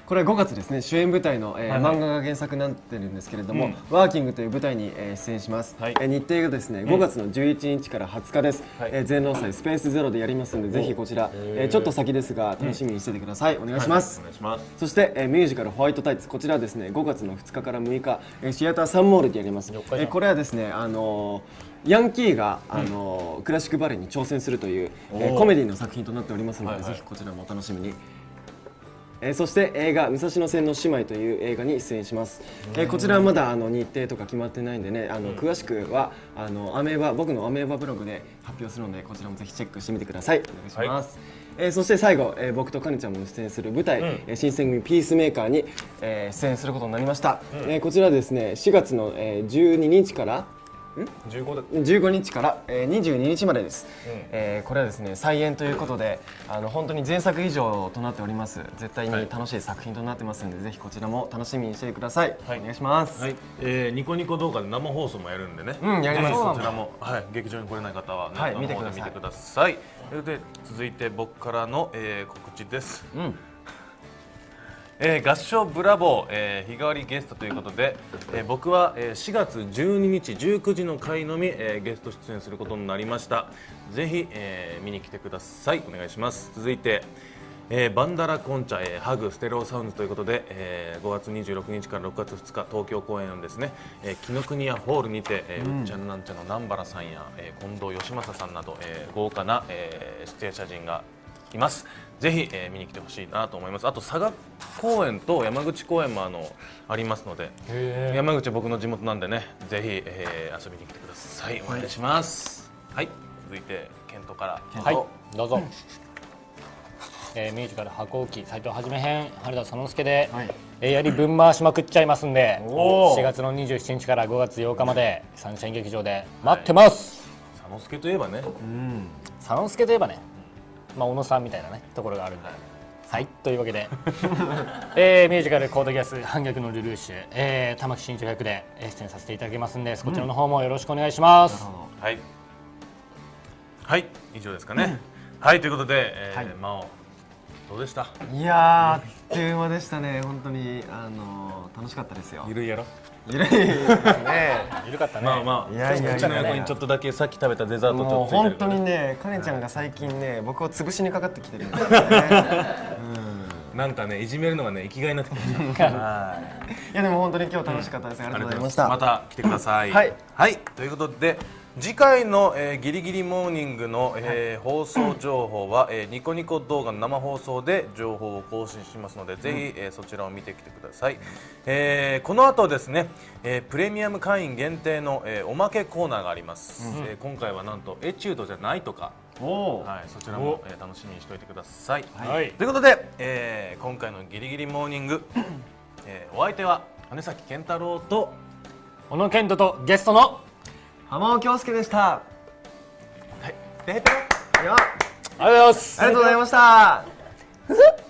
Speaker 2: これはごがつですね、主演舞台の、えー漫画が原作になってるんですけれども、ワーキングという舞台に、えー出演します、
Speaker 1: はい
Speaker 2: えー日程がですねごがつのじゅういちにちからはつかです、えー全労祭スペースゼロでやりますので、ぜひこちら、えーちょっと先ですが楽しみにしててください。お願いします、
Speaker 1: お願いします。
Speaker 2: そして、えーミュージカルホワイトタイツ、こちらはですねごがつのふつかからむいか、えーシアターサンモールでやります。えーこれはですね、あのーヤンキーが、あのークラシックバレエに挑戦するという、えーコメディの作品となっておりますので、
Speaker 1: はいはい
Speaker 2: ぜひこちらもお楽しみに。えーそして映画「武蔵野線の姉妹」という映画に出演します。えーこちらはまだあの日程とか決まってないんでね、あの詳しくはあのアメーバ僕のアメーバブログで発表するので、こちらもぜひチェックしてみてください。お願いします。えーそして最後、えー僕とカネちゃんも出演する舞台「えー新選組ピースメーカーに」えー出演することになりました。えーこちらですねしがつの、えーじゅうににちから
Speaker 1: じゅうごだ
Speaker 2: じゅうごにちから、えー、にじゅうににちまでです、えーこれはですね再演ということで、あの本当に前作以上となっております。絶対に楽しい作品となってますので、ぜひこちらも楽しみにしてください。
Speaker 1: はい
Speaker 2: お願いします。
Speaker 1: はい、えー、ニコニコ動画で生放送もやるんでね、
Speaker 2: うんやります
Speaker 1: ぜひそちらも、はい、劇場に来れない方は、ね
Speaker 2: はい
Speaker 1: 生
Speaker 2: 見てください
Speaker 1: 見てください。それで続いて僕からの、えー告知です。
Speaker 2: うん
Speaker 1: えー合唱ブラボー、えー日替わりゲストということで、えー僕は、えーしがつじゅうににちじゅうくじの回のみ、えーゲスト出演することになりました。ぜひ、えー見に来てください。お願いします。続いて、えーバンダラコンチャ、えーハグステレオサウンズということで、えーごがつにじゅうろくにちからろくがつふつか東京公演ですね、えー、紀ノ国屋ホールにて、えーうっちゃんなんちゃんの南原さんや、えー近藤義正さんなど、えー豪華な、えー出演者陣がいます。ぜひ、えー見に来てほしいなと思います。あと佐賀公演と山口公演もあのありますので、山口は僕の地元なんでね、ぜひ、えー遊びに来てください。お願いします。はい、続いてケントから。ケント
Speaker 3: はいどうぞ、えーミュージカル箱置き斎藤はじめ編原田佐之助で、えーやりぶん回しまくっちゃいますんで、しがつのにじゅうしちにちからごがつようかまでサンシャイン劇場で待ってます。
Speaker 1: 佐之助といえばね、
Speaker 3: 佐之助といえばね、まあ小野さんみたいなねところがあるんで、はいというわけで、えーミュージカルコードギアス反逆のルルーシュ、えー玉木真一役でえー出演させていただきますんで、こちらの方もよろしくお願いします。
Speaker 1: はいはい以上ですかね。はいということで、えー真央どうでした？
Speaker 2: いやーあっという間でしたね。本当にあのー楽しかったですよ。
Speaker 1: ゆるいやろ。
Speaker 2: ゆるいですね。
Speaker 3: 緩かったね。
Speaker 1: まあまあ、
Speaker 2: いやいやいや
Speaker 1: こっちの横にちょっとだけさっき食べたデザートちょ
Speaker 2: もう
Speaker 1: っとついてる
Speaker 2: 本当にね、カネちゃんが最近ね、僕を潰しにかかってきてるんですよね。
Speaker 1: なんかね、いじめるのがね、生きがいになってきました。はい
Speaker 2: やでも本当に今日楽しかったです。ありがとうございました。
Speaker 1: また来てください。
Speaker 2: はい、
Speaker 1: はい、ということで次回の、えー、ギリギリモーニングの、えー放送情報は、えーニコニコ動画の生放送で情報を更新しますので、ぜひ、えーそちらを見てきてください。えーこの後ですね、えープレミアム会員限定の、えーおまけコーナーがあります。えー今回はなんとエチュードじゃないとか。
Speaker 2: おー
Speaker 1: はい、そちらも、えー楽しみにしておいてください。
Speaker 3: はい
Speaker 1: ということで、えー今回のギリギリモーニング、えーお相手は羽崎健太郎と
Speaker 3: 小野健人とゲストの
Speaker 2: 浜尾京介でした。
Speaker 1: はい、ペペ
Speaker 2: いや、
Speaker 3: ありがとうございます。
Speaker 2: ありがとうございました。